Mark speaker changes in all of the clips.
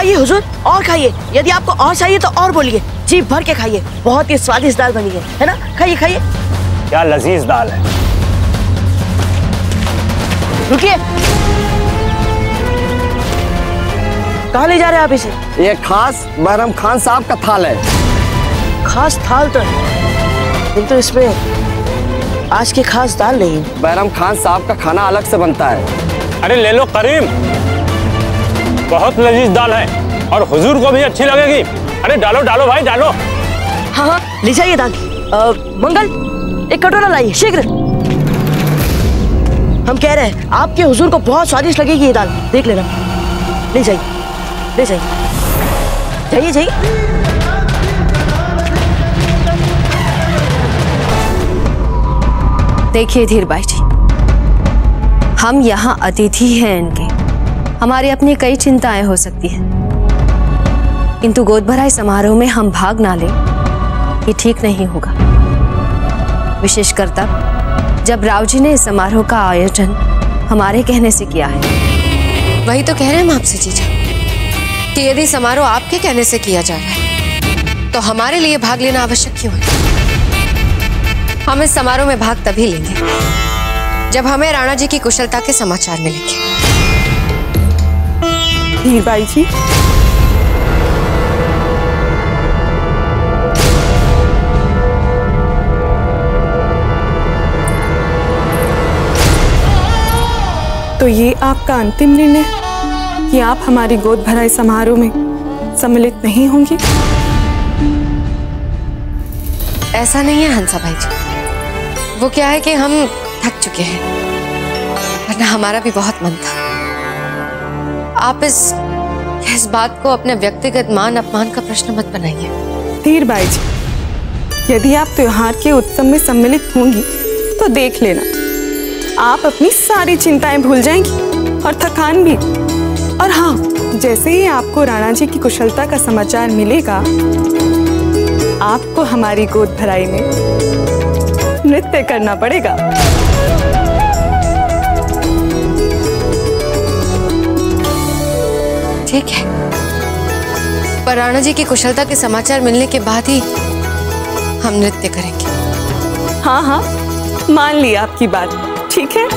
Speaker 1: खाइए हुजूर, और खाइए। यदि आपको और चाहिए तो और बोलिए। जी भर के खाइए, बहुत ही स्वादिष्ट दाल बनी है ना? खाइए खाइए।
Speaker 2: क्या लजीज दाल है।
Speaker 1: रुकिए, कहाँ ले जा रहे हैं आप इसे?
Speaker 3: ये खास बहरम खान साहब का थाल है।
Speaker 1: खास थाल तो है, किंतु इसमें आज की खास दाल नहीं।
Speaker 3: बहरम खान साहब का खाना अलग से बनता है।
Speaker 2: अरे ले लो करीम, बहुत लजीज दाल है और हुजूर को भी अच्छी लगेगी। अरे डालो डालो भाई डालो।
Speaker 1: हाँ हाँ ले जाइए दाल। मंगल एक कटोरा लाइए शीघ्र। हम कह रहे हैं आपके हुजूर को बहुत स्वादिष्ट लगेगी ये दाल, देख लेना। ले जाइए ले जाइए, जाइए जाइए।
Speaker 4: देखिए धीर भाई जी, हम यहाँ अतिथि हैं इनके, हमारी अपनी कई चिंताएं हो सकती हैं, किंतु गोद भराई समारोह में हम भाग ना लें ये ठीक नहीं होगा। विशेषकर तब जब राव जी ने इस समारोह का आयोजन हमारे कहने से किया है।
Speaker 5: वही तो कह रहे हैं हम आपसे जीजा कि यदि समारोह आपके कहने से किया जा रहा है तो हमारे लिए भाग लेना आवश्यक क्यों है? हम इस समारोह में भाग तभी लेंगे जब हमें राणा जी की कुशलता के समाचार मिलेंगे।
Speaker 6: धीर बाई जी, तो ये आपका अंतिम निर्णय कि आप हमारी गोद भराई समारोह में सम्मिलित नहीं होंगी?
Speaker 5: ऐसा नहीं है हंसा भाई जी, वो क्या है कि हम थक चुके हैं, वरना हमारा भी बहुत मन था। आप इस बात को अपने व्यक्तिगत मान अपमान का प्रश्न मत बनाइए।
Speaker 6: धीर बाई जी, यदि आप त्योहार के उत्सव में सम्मिलित होंगी तो देख लेना, आप अपनी सारी चिंताएं भूल जाएंगी और थकान भी। और हाँ, जैसे ही आपको राणा जी की कुशलता का समाचार मिलेगा, आपको हमारी गोद भराई में नृत्य करना पड़ेगा।
Speaker 5: ठीक है, पर राणा जी की कुशलता के समाचार मिलने के बाद ही हम नृत्य करेंगे।
Speaker 6: हाँ हाँ, मान ली आपकी बात, ठीक है।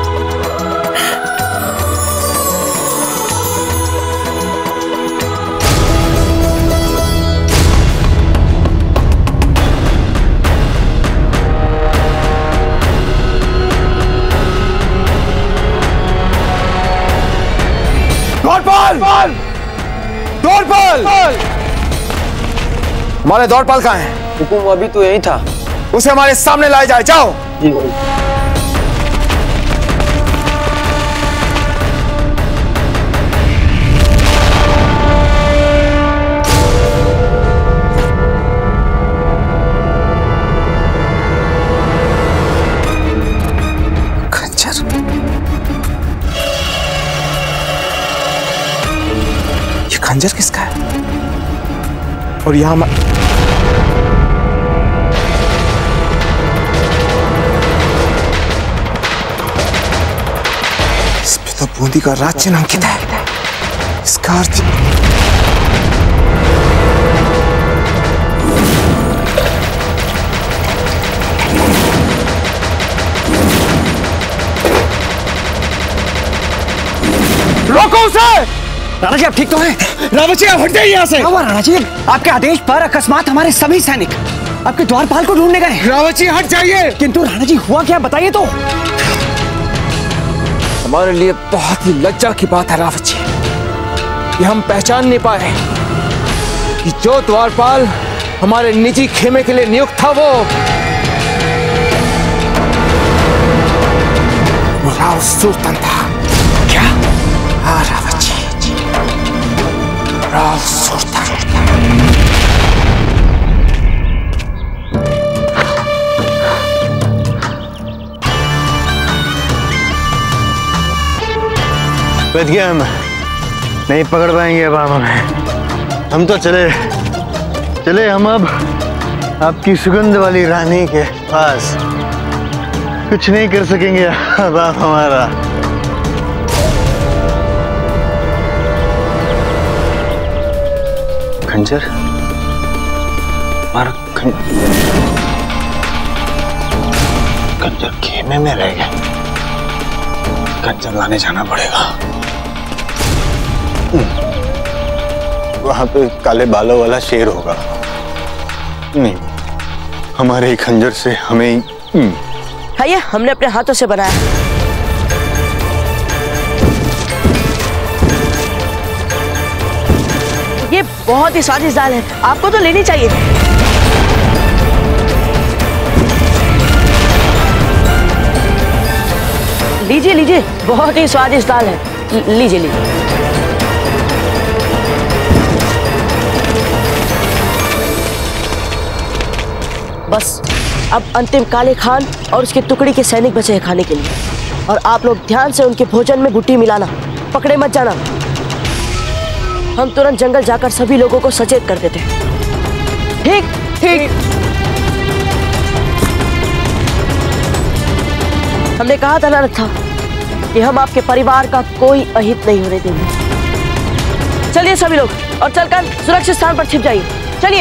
Speaker 7: द्वारपाल! द्वारपाल! हमारे द्वारपाल कहाँ है?
Speaker 3: हुकुम अभी तो यही था।
Speaker 7: उसे हमारे सामने लाया जाए, जाओ। खंजर किसका है? और यहां इस पे तो बूंदी का राज चिन्ह अंकित है। इसका अर्थ रोको उसे!
Speaker 3: राणा जी आप ठीक तो हैं?
Speaker 7: रावत जी आप हट जाइए यहाँ से।
Speaker 3: राणा जी, आपके आदेश पर अकस्मात हमारे सभी सैनिक आपके द्वारपाल को ढूंढने गए।
Speaker 7: रावत जी हट जाइए।
Speaker 3: किंतु राणा जी हुआ क्या, बताइए तो।
Speaker 7: हमारे लिए बहुत ही लज्जा की बात है रावत जी, कि हम पहचान नहीं पाए कि जो द्वारपाल हमारे निजी खेमे के लिए नियुक्त था वो राव सुल्तान था।
Speaker 3: क्या?
Speaker 7: हाँ रावत जी, राव सुल्तान।
Speaker 8: बच गया, हम नहीं पकड़ पाएंगे अब हमें। हम तो चले हम अब आपकी सुगंध वाली रानी के पास। कुछ नहीं कर सकेंगे अब आप हमारा। खंजर, हमारा खंजर खेमे में रह गया। खंजर लाने जाना पड़ेगा। वहां पे काले बालों वाला शेर होगा। नहीं, हमारे खंजर से हमें
Speaker 1: है, ये हमने अपने हाथों से बनाया। ये बहुत ही स्वादिष्ट दाल है, आपको तो लेनी चाहिए। लीजिए लीजिए, बहुत ही स्वादिष्ट दाल है, लीजिए लीजिए। बस अब अंतिम काले खान और उसके टुकड़ी के सैनिक बचे हैं खाने के लिए, और आप लोग ध्यान से उनके भोजन में बूटी मिलाना, पकड़े मत जाना। हम तुरंत जंगल जाकर सभी लोगों को सचेत कर देते हैं। ठीक ठीक। हमने कहा था ना रथा कि हम आपके परिवार का कोई अहित नहीं होने देंगे। चलिए सभी लोग, और चलकर सुरक्षित स्थान पर छिप जाइए। चलिए।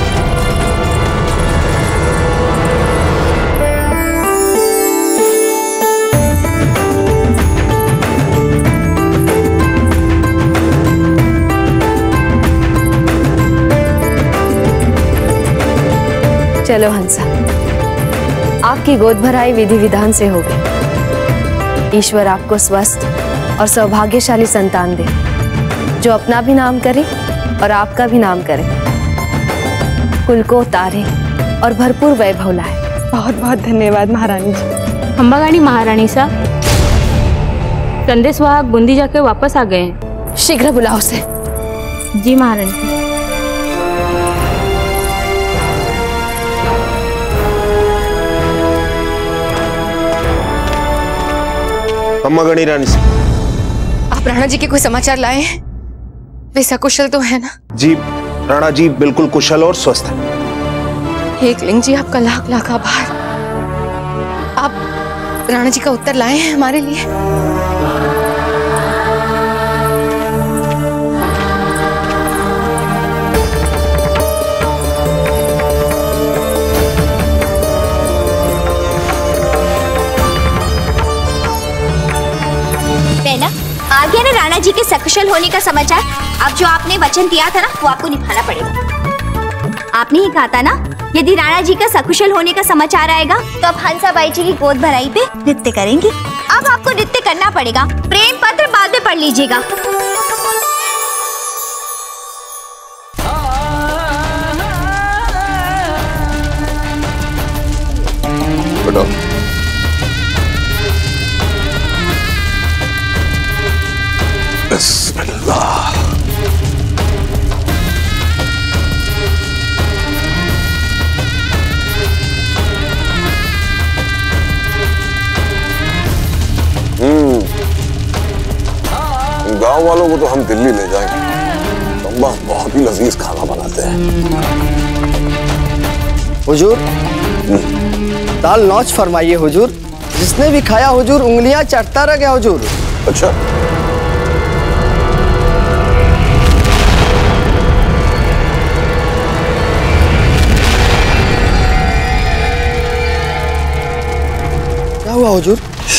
Speaker 4: चलो हंसा, आपकी गोद भराई विधि विधान से हो गई। ईश्वर आपको स्वस्थ और सौभाग्यशाली संतान दे, जो अपना भी नाम करे और आपका भी नाम करे, कुल को उतारे और भरपूर वैभव लाए।
Speaker 6: बहुत बहुत धन्यवाद महारानी जी।
Speaker 9: अंबागानी महारानी साहब, संदेश वाहक बूंदी जाके वापस आ गए हैं।
Speaker 4: शीघ्र बुलाओ उसे।
Speaker 9: जी महारानी।
Speaker 7: अम्मा गणी रानी से
Speaker 5: आप राणा जी के कोई समाचार लाए हैं? वे सकुशल तो है ना?
Speaker 7: जी, राणा जी बिल्कुल कुशल और स्वस्थ है।
Speaker 5: एकलिंग जी, आपका लाख लाख आभार। आप राणा जी का उत्तर लाए हैं हमारे लिए?
Speaker 10: आ गया ना राणा जी के सकुशल होने का समाचार। अब जो आपने वचन दिया था ना, वो आपको निभाना पड़ेगा। आपने ही कहा था ना, यदि राणा जी का सकुशल होने का समाचार आएगा तो अब हंसाबाई जी की गोद भराई पे नृत्य करेंगे। अब आपको नृत्य करना पड़ेगा। प्रेम पत्र बाद में पढ़ लीजिएगा।
Speaker 7: बिस्मिल्लाह।
Speaker 11: गांव वालों को तो हम दिल्ली ले जाएंगे। अम्मा बहुत ही लजीज खाना बनाते हैं।
Speaker 12: हुजूर, दाल नौच फरमाइए हुजूर। जिसने भी खाया हुजूर उंगलियां चटता रह गया हुजूर।
Speaker 11: अच्छा,
Speaker 12: क्या हुआ हुजूर?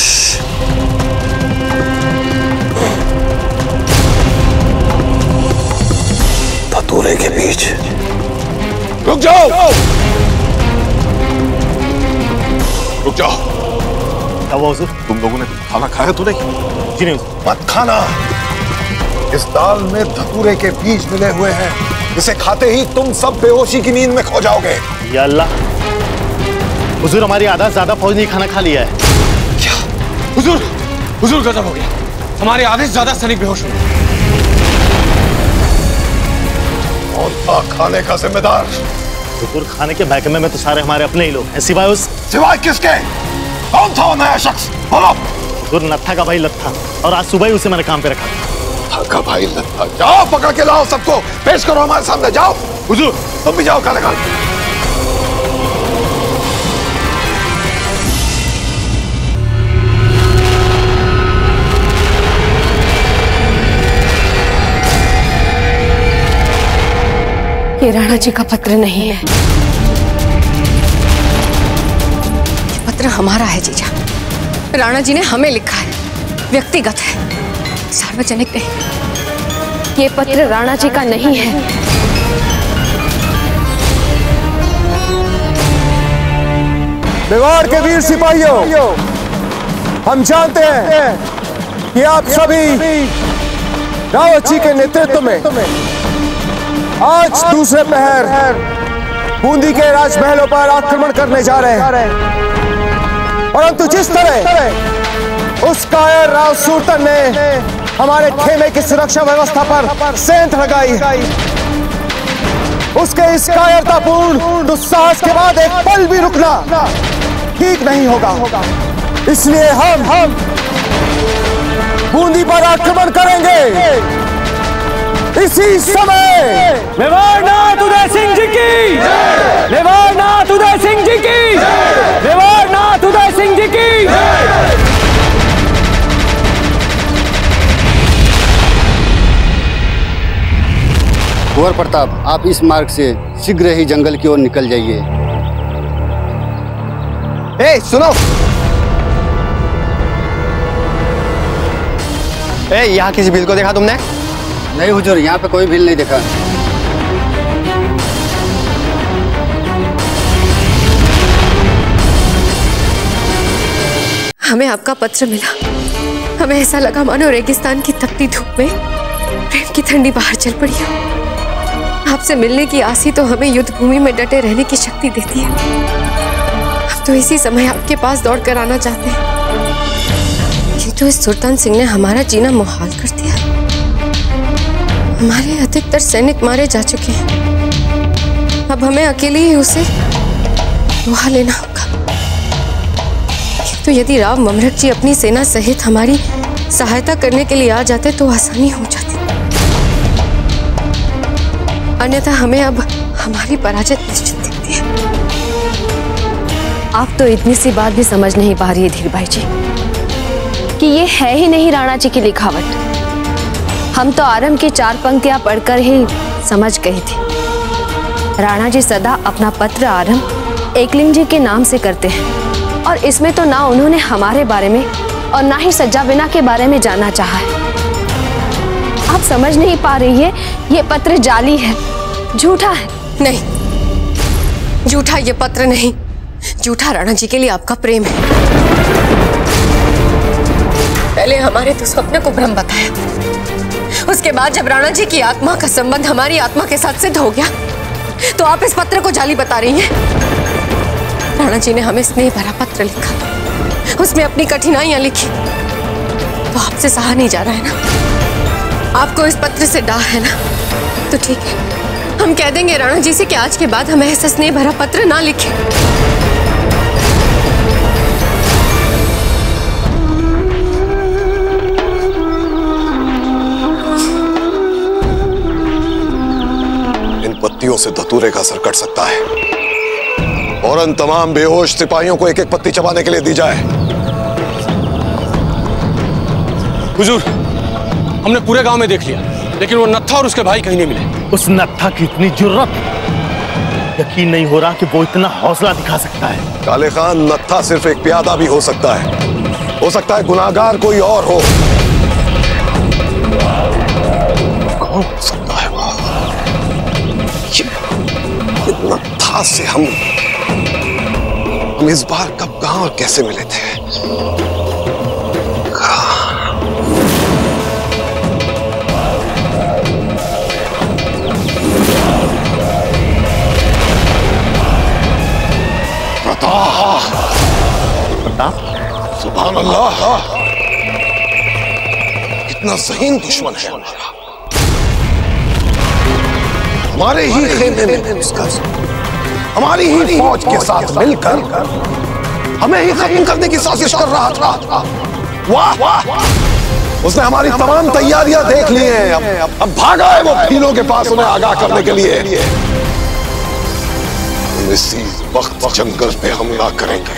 Speaker 11: धतूरे के बीच।
Speaker 7: रुक जाओ, रुक जाओ।
Speaker 11: क्या हुआ हुजूर? तुम लोगों ने खाना खाया तो नहीं?
Speaker 7: जी नहीं।
Speaker 11: मत खाना। इस दाल में धतूरे के बीज मिले हुए हैं। इसे खाते ही तुम सब बेहोशी की नींद में खो जाओगे।
Speaker 13: या अल्लाह, हुजूर हमारी आधा से ज्यादा फौज ने खाना खा लिया है।
Speaker 7: क्या? हुजूर, हुजूर गजब हो गया। हमारे आधे से ज्यादा सैनिक बेहोश हो गए।
Speaker 11: कौन था खाने का जिम्मेदार?
Speaker 13: हुजूर, खाने के महकमे में तो सारे हमारे अपने ही लोग हैं, सिवाय उस।
Speaker 11: सिवाय किसके? कौन था वो नया शख्स? बोलो।
Speaker 13: हुजूर, नत्था का भाई लत्था, और आज सुबह ही उसे मैंने काम पे रखा।
Speaker 11: नत्था का भाई लत्था? जाओ पकड़ के लाओ सबको, पेश करो हमारे सामने। जाओ।
Speaker 7: हुजूर,
Speaker 11: तुम भी जाओ खाना खा।
Speaker 4: ये राणा जी का पत्र नहीं है।
Speaker 5: ये पत्र हमारा है जीजा। राणा जी ने हमें लिखा है, व्यक्तिगत है, सार्वजनिक नहीं।
Speaker 4: ये पत्र राणा जी का नहीं है।
Speaker 7: मेवाड़ के वीर सिपाहियों, हम जानते हैं कि आप सभी रावत जी के नेतृत्व में आज दूसरे पहर बूंदी के राजमहलों पर आक्रमण करने जा रहे हैं। परंतु जिस तरह उस कायर राव सूरतन ने हमारे खेमे की सुरक्षा व्यवस्था पर सेंध लगाई, उसके इस कायरतापूर्ण दुस्साहस के बाद एक पल भी रुकना ठीक नहीं होगा। इसलिए हम बूंदी पर आक्रमण करेंगे इसी समय।
Speaker 2: मेवाड़नाथ उदय सिंह जी की, मेवाड़नाथ उदय सिंह जी की, मेवाड़नाथ उदय सिंह जी की।
Speaker 14: कुंवर प्रताप, आप इस मार्ग से शीघ्र ही जंगल की ओर निकल जाइए।
Speaker 12: सुनो, यहाँ किसी भील को देखा तुमने?
Speaker 14: नहीं हुजूर, यहाँ पे कोई भील नहीं देखा।
Speaker 5: हमें आपका पत्र मिला। हमें ऐसा लगा मानो रेगिस्तान की तपती धूप में प्रेम की ठंडी बाहर चल पड़ी हो। आपसे मिलने की आस ही तो हमें युद्ध भूमि में डटे रहने की शक्ति देती है। अब तो इसी समय आपके पास दौड़ कर आना चाहते हैं। ये तो इस सुल्तान सिंह ने हमारा जीना मुहाल कर दिया। हमारे अधिकतर सैनिक मारे जा चुके हैं। अब हमें अकेले ही उसे लोहा लेना होगा। तो यदि राव ममरक जी अपनी सेना सहित हमारी सहायता करने के लिए आ जाते तो आसानी हो जाती, अन्यथा हमें अब हमारी पराजय निश्चित दिखती है।
Speaker 4: आप तो इतनी सी बात भी समझ नहीं पा रही है धीर भाई जी कि ये है ही नहीं राणा जी की लिखावट। हम तो आरंभ की 4 पंक्तियां पढ़कर ही समझ गए थे। राणा जी सदा अपना पत्र आरंभ एकलिंग जी के नाम से करते हैं, और इसमें तो ना उन्होंने हमारे बारे में और ना ही सज्जा बिना के बारे में जाना चाहा है। आप समझ नहीं पा रही है, ये पत्र जाली है, झूठा है।
Speaker 5: नहीं, झूठा ये पत्र नहीं, झूठा राणा जी के लिए आपका प्रेम है। पहले हमारे दुस्वप्न को भ्रम बताया, उसके बाद जब राणा जी की आत्मा का संबंध हमारी आत्मा के साथ सिद्ध हो गया तो आप इस पत्र को जाली बता रही हैं। राणा जी ने हमें स्नेह भरा पत्र लिखा, उसमें अपनी कठिनाइयां लिखी, तो आपसे सहा नहीं जा रहा है ना। आपको इस पत्र से डाह है ना, तो ठीक है, हम कह देंगे राणा जी से कि आज के बाद हमें ऐसा स्नेह भरा पत्र ना लिखें।
Speaker 11: इन पत्तियों से धतूरे का असर कट सकता है। फौरन तमाम बेहोश सिपाहियों को 1-1 पत्ती चबाने के लिए दी जाए।
Speaker 2: हुजूर, हमने पूरे गांव में देख लिया, लेकिन वो नत्था और उसके भाई कहीं नहीं मिले।
Speaker 13: उस नत्था की इतनी जुर्रत, यकीन नहीं हो रहा कि वो इतना हौसला दिखा सकता है।
Speaker 11: काले खान, नत्था सिर्फ एक प्यादा भी हो सकता है गुनाहगार कोई और हो। कौन हो सकता है वो? नत्था से हम इस बार कब, कहां और कैसे मिले थे?
Speaker 13: प्रताप,
Speaker 11: सुभान अल्लाह, कितना ज़हीन दुश्मन है हमारा। हमारे ही खेमे में घुसकर, हमारी ही फौज के साथ मिलकर हमें ही खत्म करने की साजिश कर रहा था। वाह वाह, उसने हमारी तमाम तैयारियां देख ली हैं। अब भागा है वो भीलों के पास उन्हें आगाह करने के लिए। इसी वक्त जंगल पे हमला करेंगे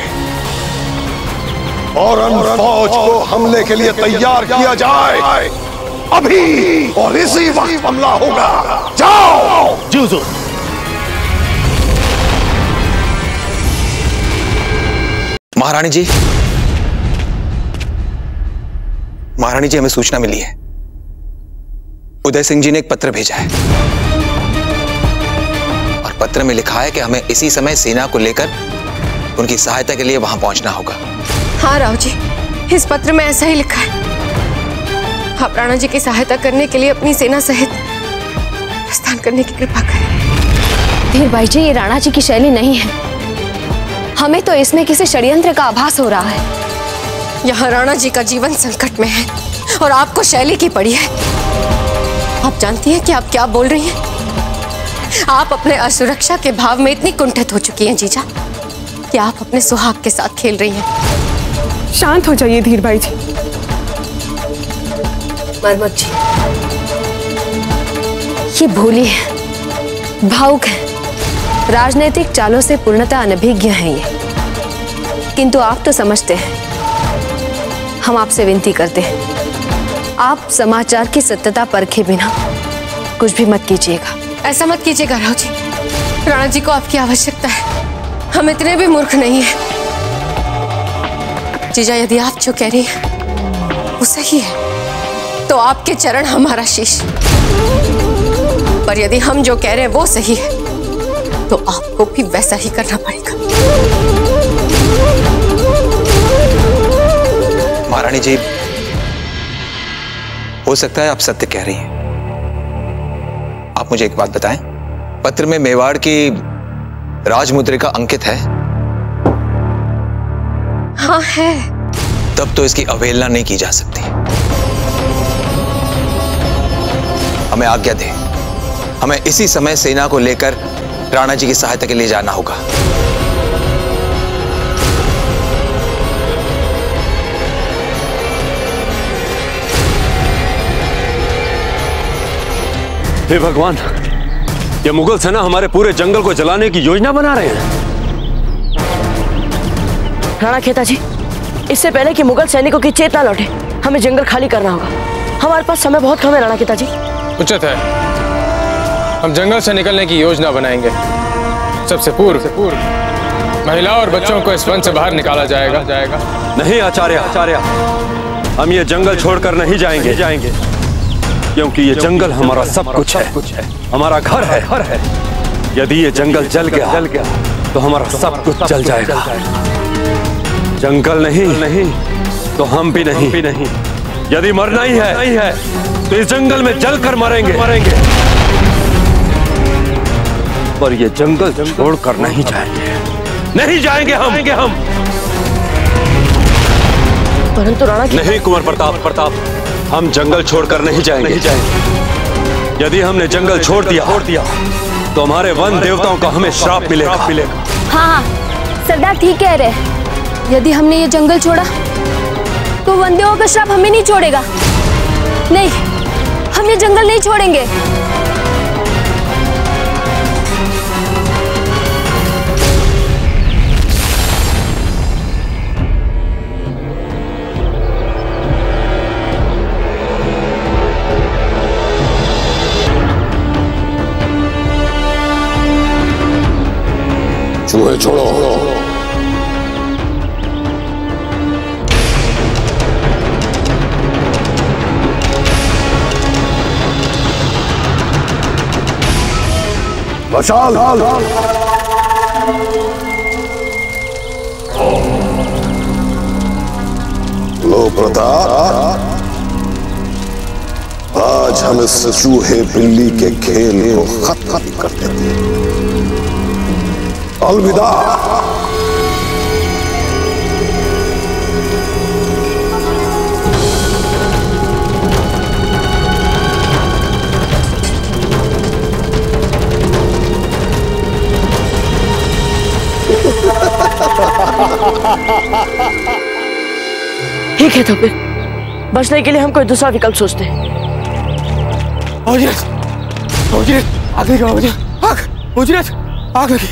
Speaker 11: और फौज को हमले के लिए तैयार किया जाए। अभी और इसी वक्त हमला होगा। जाओ।
Speaker 13: जी हुजूर।
Speaker 15: महारानी जी, हमें सूचना मिली है। उदय सिंह जी ने एक पत्र भेजा है और पत्र में लिखा है कि हमें इसी समय सेना को लेकर उनकी सहायता के लिए वहां पहुंचना होगा।
Speaker 5: हाँ राव जी, इस पत्र में ऐसा ही लिखा है। आप राणा जी की सहायता करने के लिए अपनी सेना सहित प्रस्थान करने की कृपा करें।
Speaker 4: धीर भाई जी, ये राणा जी की शैली नहीं है। हमें तो इसमें किसी षड्यंत्र का आभास हो रहा है।
Speaker 5: यहाँ राणा जी का जीवन संकट में है और आपको शैली की पड़ी है। आप जानती हैं कि आप क्या बोल रही हैं? आप अपने असुरक्षा के भाव में इतनी कुंठित हो चुकी हैं जीजा कि आप अपने सुहाग के साथ खेल रही हैं।
Speaker 6: शांत हो जाइए धीर भाई जी।
Speaker 4: मरमत जी, ये भोली है, भावुक है, राजनीतिक चालों से पूर्णतः अनभिज्ञ हैं ये। किंतु आप तो समझते हैं। हम आपसे विनती करते हैं, आप समाचार की सत्यता परखे बिना कुछ भी मत कीजिएगा।
Speaker 5: ऐसा मत कीजिएगा राव जी, राणा जी को आपकी आवश्यकता है। हम इतने भी मूर्ख नहीं हैं। जीजा, यदि आप जो कह रही हैं वो सही है तो आपके चरण हमारा शीश, पर यदि हम जो कह रहे हैं वो सही है तो आपको भी वैसा ही करना पड़ेगा।
Speaker 15: महारानी जी, हो सकता है आप सत्य कह रही हैं। आप मुझे एक बात बताएं, पत्र में मेवाड़ की राजमुद्रिका अंकित है?
Speaker 5: हाँ है।
Speaker 15: तब तो इसकी अवहेलना नहीं की जा सकती। हमें आज्ञा दें, हमें इसी समय सेना को लेकर राणा जी की सहायता के लिए जाना होगा।
Speaker 16: हे भगवान, ये मुगल सेना हमारे पूरे जंगल को जलाने की योजना बना रहे हैं।
Speaker 1: राणा खेता जी, इससे पहले कि मुगल सैनिकों की चेतना लौटे हमें जंगल खाली करना होगा। हमारे पास समय बहुत कम है राणा खेता जी।
Speaker 17: उचित है, हम जंगल से निकलने की योजना बनाएंगे। सबसे पूर्व महिलाओं और बच्चों को इस वन से बाहर निकाला जाएगा।
Speaker 16: नहीं आचार्य, हम ये जंगल छोड़कर नहीं जाएंगे, क्योंकि ये जंगल हमारा सब कुछ है, हमारा घर है। यदि ये जंगल जल गया तो हमारा सब कुछ जल जाएगा। जंगल नहीं तो हम भी नहीं। यदि मरना ही है तो इस जंगल में जलकर मरेंगे। पर ये जंगल छोड़कर नहीं जाएंगे हम।
Speaker 1: परंतु राणा
Speaker 16: नहीं कुंवर प्रताप, हम जंगल छोड़कर नहीं जाएंगे। यदि हमने जंगल छोड़ दिया तो हमारे वन देवताओं का हमें श्राप मिलेगा।
Speaker 4: हाँ, सरदार ठीक कह रहे हैं। यदि हमने ये जंगल छोड़ा तो वन देवों का श्राप हमें नहीं छोड़ेगा। नहीं, हम ये जंगल नहीं छोड़ेंगे।
Speaker 11: चूहे छोड़ो। मशाल लो प्रताप, आज हम इस चूहे बिल्ली के खेल को खत्म कर देते हैं। अलविदा।
Speaker 1: ठीक है, तो फिर बचने के लिए हम कोई दूसरा विकल्प सोचते हैं।
Speaker 2: आग लगी।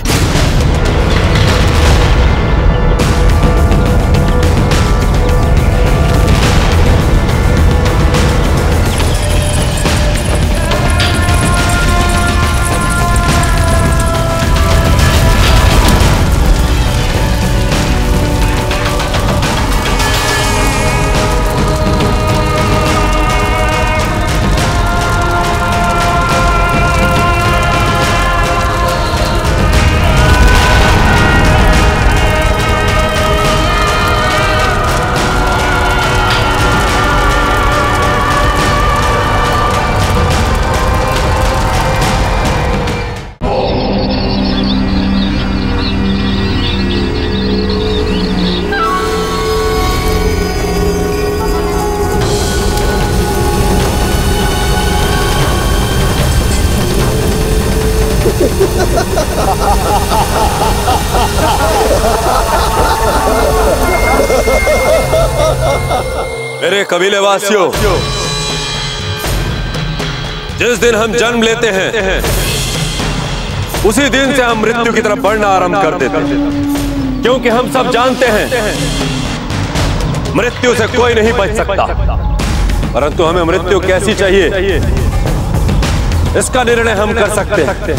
Speaker 16: मेरे कबीले वासियों, जिस दिन हम जन्म लेते हैं उसी दिन से हम मृत्यु की तरफ बढ़ना आरंभ कर देते हैं, क्योंकि हम सब जानते हैं मृत्यु से कोई नहीं बच सकता। परंतु हमें मृत्यु कैसी चाहिए इसका निर्णय हम कर सकते हैं।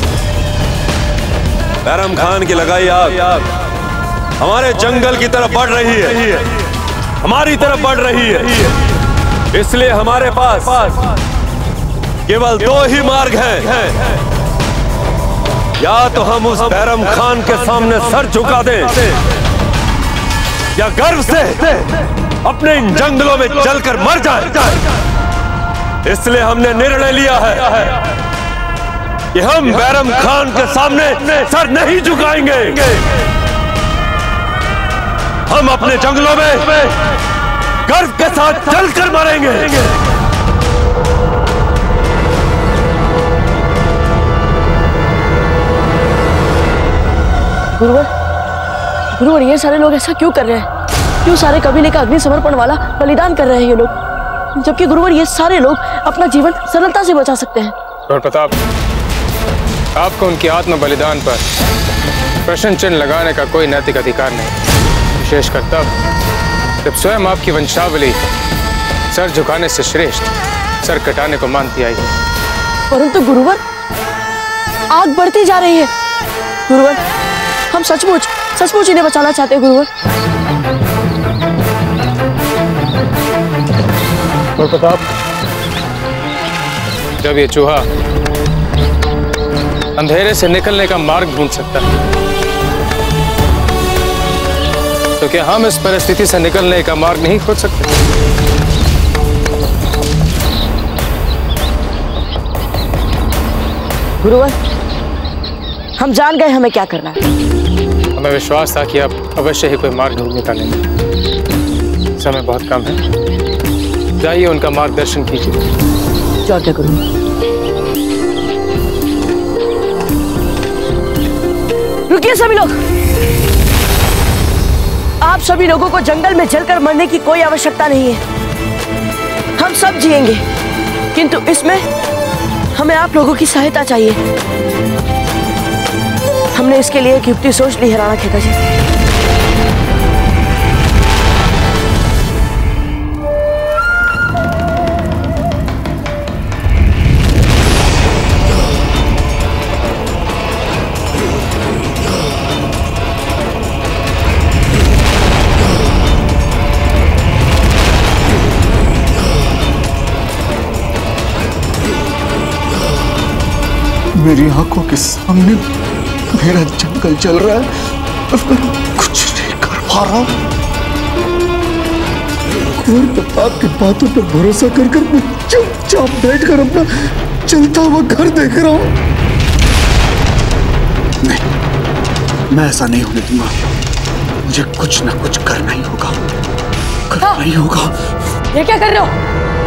Speaker 16: बैरम खान की लगाई आग हमारे जंगल की तरफ बढ़ रही है, हमारी तरफ बढ़ रही है। इसलिए हमारे पास केवल दो ही मार्ग हैं। या तो हम उस बैरम खान के सामने सर झुका दें, या गर्व से अपने इन जंगलों में जलकर मर जाएं। इसलिए हमने निर्णय लिया है कि हम बैरम खान के सामने सर नहीं झुकाएंगे। हम अपने जंगलों में गर्व के साथ जलकर मरेंगे।
Speaker 1: गुरुवर, ये सारे लोग ऐसा क्यों कर रहे हैं? क्यों सारे कबीले का अग्नि समर्पण वाला बलिदान कर रहे हैं ये लोग, जबकि गुरुवर ये सारे लोग अपना जीवन सरलता से बचा सकते हैं?
Speaker 17: और प्रताप, आपको उनकी आत्म बलिदान पर प्रश्न चिन्ह लगाने का कोई नैतिक अधिकार नहीं, विशेषकर तब जब स्वयं आपकी वंशावली सर झुकाने से श्रेष्ठ सर कटाने को मानती आई है।
Speaker 1: परंतु गुरुवर, आग बढ़ती जा रही है। गुरुवर, हम सचमुच इन्हें बचाना चाहते हैं गुरुवर।
Speaker 17: और प्रताप, जब ये चूहा अंधेरे से निकलने का मार्ग ढूंढ सकता है, तो क्या हम इस परिस्थिति से निकलने का मार्ग नहीं खोज सकते?
Speaker 1: गुरुवर, हम जान गए हमें क्या करना है।
Speaker 17: हमें विश्वास था कि आप अवश्य ही कोई मार्ग ढूंढ निकालेंगे। समय बहुत कम है, जाइए उनका मार्गदर्शन कीजिए।
Speaker 1: क्या करूं? रुकिए सभी लोग। आप सभी लोगों को जंगल में जलकर मरने की कोई आवश्यकता नहीं है। हम सब जिएंगे, किंतु इसमें हमें आप लोगों की सहायता चाहिए। हमने इसके लिए एक युक्ति सोच ली है राणा खेता जी।
Speaker 11: मेरी आंखों के सामने मेरा जंगल जल रहा है और मैं कुछ नहीं कर पा रहा। कुंवर प्रताप की बातों पर भरोसा कर मैं चुपचाप बैठकर अपना चलता हुआ घर देख रहा हूं। नहीं, मैं ऐसा नहीं होने दूंगा। मुझे कुछ ना कुछ करना ही होगा, करना ही होगा।
Speaker 1: ये क्या कर रहे हो?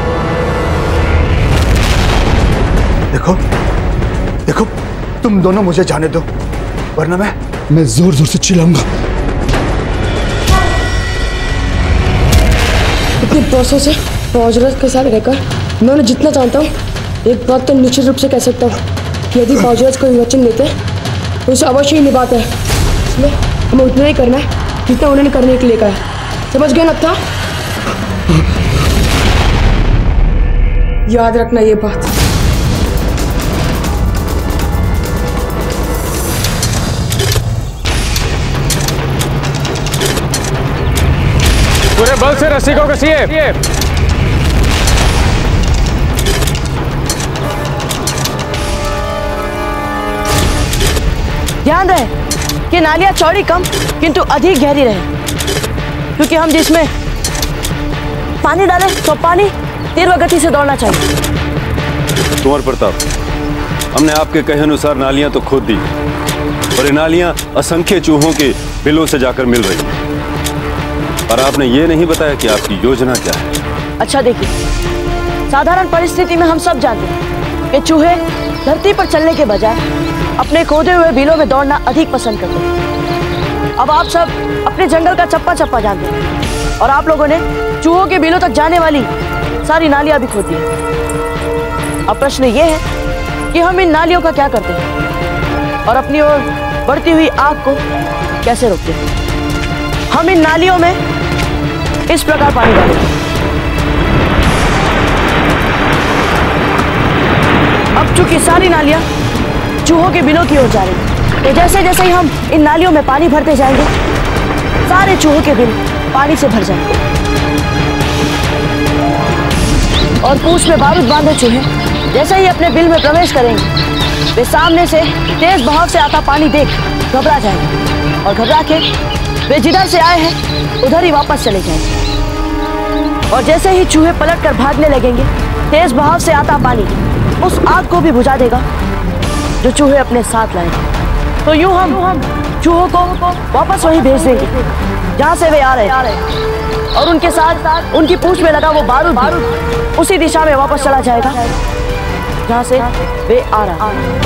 Speaker 11: देखो देखो, तुम दोनों मुझे जाने दो, वरना मैं जोर जोर से चिल्लाऊंगा।
Speaker 18: इतनी प्रोसेस है, बावजूद के साथ रहकर मैं उन्हें जितना जानता हूँ, एक बात तो निश्चित रूप से कह सकता हूँ कि यदि बावजूद कोई वचन देते हैं तो उसे अवश्य ही निभाते हैं। इसलिए हमें उतना ही करना है जितना उन्होंने करने के लिए कहा। समझ गए ना? याद रखना ये बात।
Speaker 17: पूरे बल से रस्सी को कसिए।
Speaker 1: ध्यान रहे कि नालियां चौड़ी कम किंतु अधिक गहरी रहे, क्योंकि हम जिसमें पानी डालें तो पानी तीव्र गति से दौड़ना चाहिए।
Speaker 16: कुंवर प्रताप, हमने आपके कहे अनुसार नालियां तो खोद दी, और ये नालियां असंख्य चूहों के बिलों से जाकर मिल रही हैं, पर आपने ये नहीं बताया कि आपकी योजना क्या है।
Speaker 1: अच्छा देखिए, साधारण परिस्थिति में हम सब जानते हैं कि चूहे धरती पर चलने के बजाय अपने खोदे हुए बिलों में दौड़ना अधिक पसंद करते हैं। अब आप सब अपने जंगल का चप्पा चप्पा जानते हैं, और आप लोगों ने चूहों के बिलों तक जाने वाली सारी नालियां भी खोद दी। अब प्रश्न ये है कि हम इन नालियों का क्या करते हैं और अपनी ओर बढ़ती हुई आग को कैसे रोकते हैं। हम इन नालियों में इस प्रकार पानी डालेंगे। अब चूंकि सारी नालियां चूहों के बिलों की ओर जा रही हैं, तो जैसे जैसे ही हम इन नालियों में पानी भरते जाएंगे, सारे चूहों के बिल पानी से भर जाएंगे और पूंछ में बारूद बांधे चूहे जैसे ही अपने बिल में प्रवेश करेंगे, वे सामने से तेज बहाव से आता पानी देख घबरा जाएंगे और घबरा के वे जिधर से आए हैं उधर ही वापस चले जाएंगे। और जैसे ही चूहे पलट कर भागने लगेंगे, तेज बहाव से आता पानी उस आग को भी बुझा देगा जो चूहे अपने साथ लाएंगे। तो यूं हम चूहों को वापस वहीं भेज देंगे जहां से वे आ रहे हैं और उनके साथ उनकी पूंछ में लगा वो बारूद उसी दिशा में वापस चला जाएगा जहां से वे आ रहा है।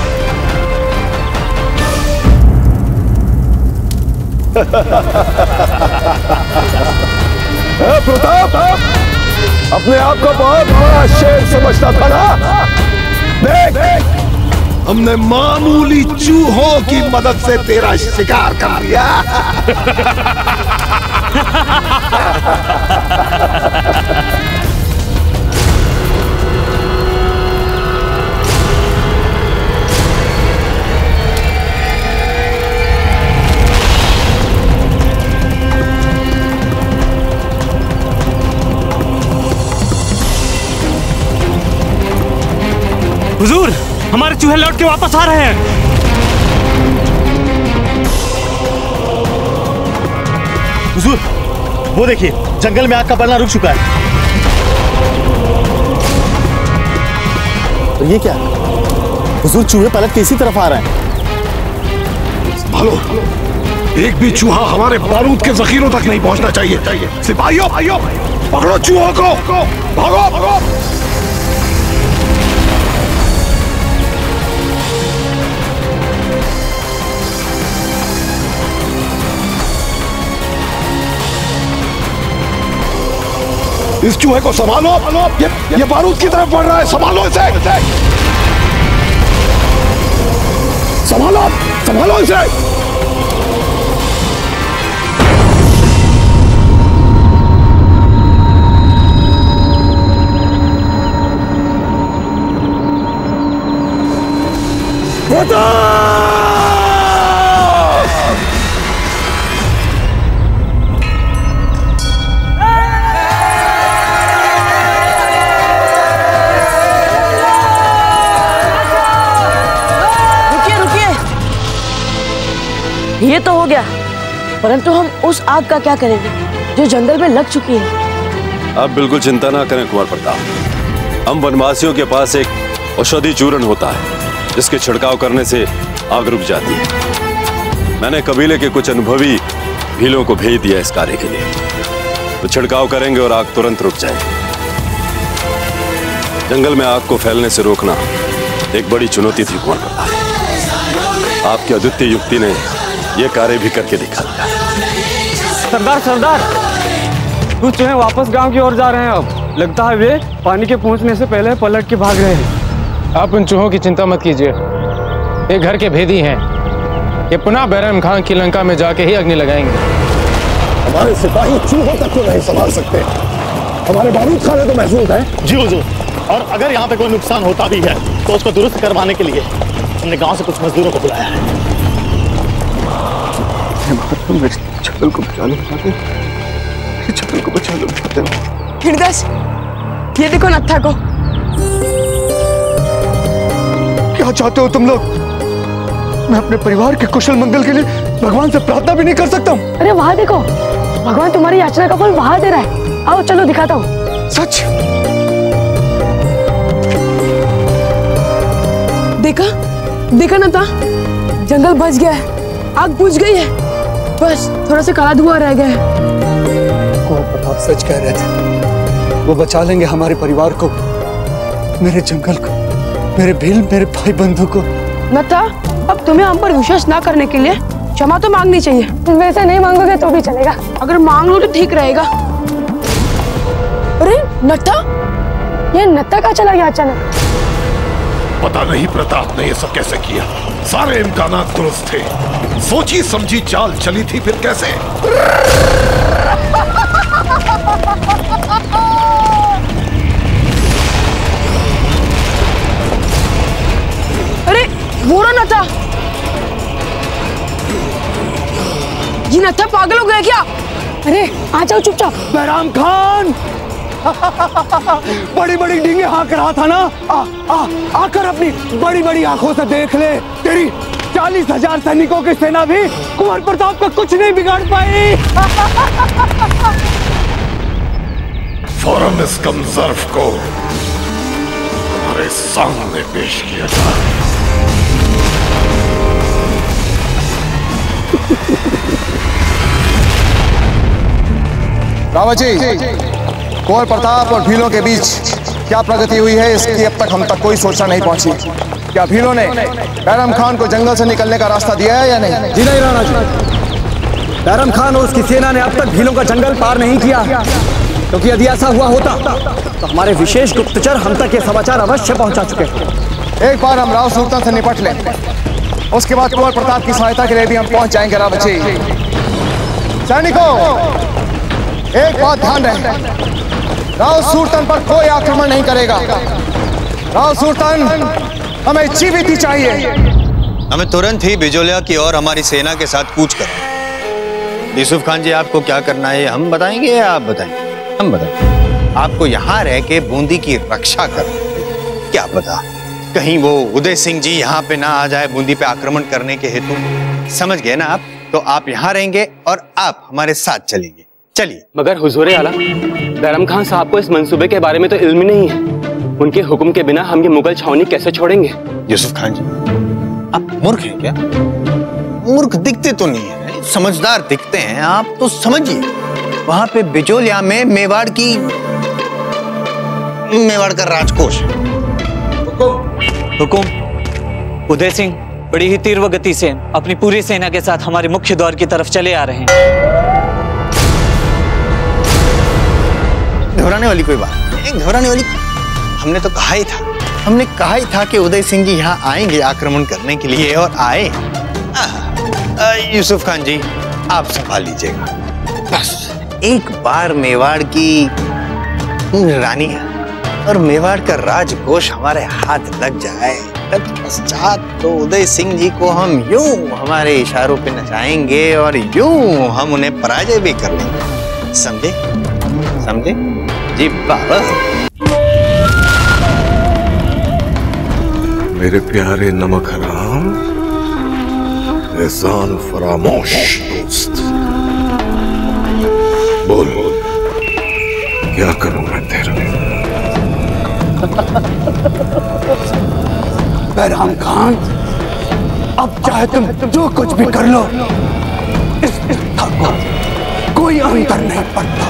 Speaker 11: प्रताप, अपने आप को बहुत बड़ा शेर समझता था ना? देख, हमने मामूली चूहों की मदद से तेरा शिकार कर लिया।
Speaker 2: हुजूर, हमारे चूहे लौट के वापस आ रहे हैं।
Speaker 13: हुजूर, वो देखिए, जंगल में आग का बढ़ना रुक चुका है। और ये क्या? हुजूर, चूहे पलट के इसी तरफ आ रहे हैं।
Speaker 11: संभालो, एक भी चूहा हमारे बारूद के जखीरों तक नहीं पहुंचना चाहिए। सिपाहियों, पकड़ो चूहों को, भागो। इस चूहे को संभालो, ये बारूद की तरफ बढ़ रहा है, संभालो इसे। संभालो इसे।
Speaker 1: ये तो हो गया, परंतु हम उस आग का क्या करेंगे जो जंगल में लग चुकी है?
Speaker 16: आप बिल्कुल चिंता ना करें कुंवर प्रताप। हम वनवासियों के पास एक औषधि चूर्ण होता है जिसके छिड़काव करने से आग रुक जाती है। मैंने कबीले के कुछ अनुभवी भीलों को भेज दिया इस कार्य के लिए, तो छिड़काव करेंगे और आग तुरंत रुक जाएगी। जंगल में आग को फैलने से रोकना एक बड़ी चुनौती थी कुंवर प्रताप। आपकी अद्वितीय युक्ति ने ये कार्य भी करके दिखा दिया।
Speaker 3: सरदार, कुछ चूहे वापस गांव की ओर जा रहे हैं। अब लगता है वे पानी के पहुंचने से पहले पलट के भाग रहे हैं।
Speaker 17: आप उन चूहों की चिंता मत कीजिए, ये घर के भेदी हैं। ये पुनः बैरम खान की लंका में जाके ही अग्नि लगाएंगे।
Speaker 11: हमारे सिपाही चूहों तक को नहीं संभाल सकते, हमारे बारूद खाने तो महफूज है।
Speaker 13: जी हुजूर, और अगर यहाँ पे कोई नुकसान होता भी है तो उसको दुरुस्त करवाने के लिए हमने गांव से कुछ मजदूरों को बुलाया है।
Speaker 14: मेरे छगल को बचा लो, मेरे छगल को बचा लो।
Speaker 6: हृदय, ये देखो नत्था को।
Speaker 7: क्या चाहते हो तुम लोग? मैं अपने परिवार के कुशल मंगल के लिए भगवान से प्रार्थना भी नहीं कर सकता हूँ?
Speaker 18: अरे वहां देखो, भगवान तुम्हारी याचना का फल वहां दे रहा है। आओ चलो दिखाता हूँ।
Speaker 7: सच?
Speaker 18: देखा नत्था, जंगल बच गया है, आग बुझ गई है, बस थोड़ा सा काला धुआं रह गया है।
Speaker 3: कुंवर प्रताप सच कह रहे थे, वो बचा लेंगे हमारे परिवार को, मेरे जंगल को, मेरे भील, मेरे भाई बंधु को।
Speaker 18: नत्था, अब तुम्हें हम पर विश्वास ना करने के लिए क्षमा तो मांगनी चाहिए। वैसे नहीं मांगोगे तो भी चलेगा, अगर मांग लो तो ठीक रहेगा। अरे नत्था, ये नत्था कहाँ चला गया अचानक?
Speaker 11: पता नहीं प्रताप ने ये सब कैसे किया। सारे इम्कानात दुरुस्त थे, सोची समझी चाल चली थी, फिर कैसे?
Speaker 18: अरे वो रहा नत्था। ये नत्था पागल हो गया क्या? अरे आ जाओ चुपचाप।
Speaker 2: बहराम खान बड़ी बड़ी डींगे हाँक रहा था ना, आकर अपनी बड़ी बड़ी आंखों से देख ले। तेरी 40,000 सैनिकों की सेना भी कुंवर प्रताप का कुछ नहीं बिगाड़ पाई।
Speaker 11: फौरन इस कमजर्फ को हमारे सामने पेश किया जाए।
Speaker 7: रावत जी, कुंवर प्रताप और भीलों के बीच क्या प्रगति हुई है, इसकी अब तक हम तक कोई सूचना नहीं पहुंची। क्या भीलों ने बैरम खान को जंगल से निकलने का रास्ता दिया है या नहीं?
Speaker 2: जी नहीं राणा जी, बैरम खान और उसकी सेना ने अब तक भीलों का जंगल पार नहीं किया, क्योंकि यदि ऐसा हुआ होता तो हमारे विशेष गुप्तचर हम तक ये समाचार अवश्य पहुंचा चुके।
Speaker 7: एक बार हम राव सुल्तान से निपट लें, उसके बाद कुंवर प्रताप की सहायता के लिए भी हम पहुंच जाएंगे। रावत जी, सैनिकों, एक बात ध्यान रहे, राव सुल्तान पर कोई आक्रमण नहीं करेगा। राव सुल्तान हमें जीवित ही चाहिए।
Speaker 8: हमें तुरंत ही बिजोलिया की ओर हमारी सेना के साथ कूच करो। यूसुफ खान जी, आपको क्या करना है हम बताएंगे या आप बताएंगे? हम बताएंगे। आपको यहाँ रह के बूंदी की रक्षा करना। क्या पता कहीं वो उदय सिंह जी यहाँ पे ना आ जाए बूंदी पे आक्रमण करने के हेतु। समझ गए ना आप? तो आप यहाँ रहेंगे और आप हमारे साथ चलेंगे। चलिए।
Speaker 3: मगर हुजूर आला, बैरम खान साहब को इस मंसूबे के बारे में तो इल्म नहीं है। उनके हुक्म के बिना हम ये मुगल छावनी कैसे छोड़ेंगे?
Speaker 8: यूसुफ खान जी, आप मूर्ख हैं क्या? मूर्ख दिखते तो नहीं है, समझदार दिखते हैं। आप तो समझिए, वहां पे बिजोलिया में मेवाड़ का राजकोष है।
Speaker 19: हुकुम। उदय सिंह बड़ी ही तीव्र गति से अपनी पूरी सेना के साथ हमारे मुख्य द्वार की तरफ चले आ रहे हैं।
Speaker 8: घबराने वाली कोई बात नहीं, घबराने वाली। हमने तो कहा ही था कि उदय सिंह जी यहाँ आएंगे आक्रमण करने के लिए, और आए। यूसुफ खान जी, आप संभाल लीजिएगा। बस एक बार मेवाड़ की रानी और मेवाड़ का राजकोष हमारे हाथ लग जाए, तत्पश्चात तो उदय सिंह जी को हम यूं हमारे इशारों पे नचाएंगे और यूं हम उन्हें पराजय भी कर लेंगे। समझे? समझे जी बाबा?
Speaker 11: मेरे प्यारे नमक हराम, एहसान फरामोश दोस्त, बोल क्या करूं मैं तेरा?
Speaker 2: बैरम खान, अब चाहे तुम जो कुछ भी कर लो, इस को कोई अंतर नहीं पड़ता।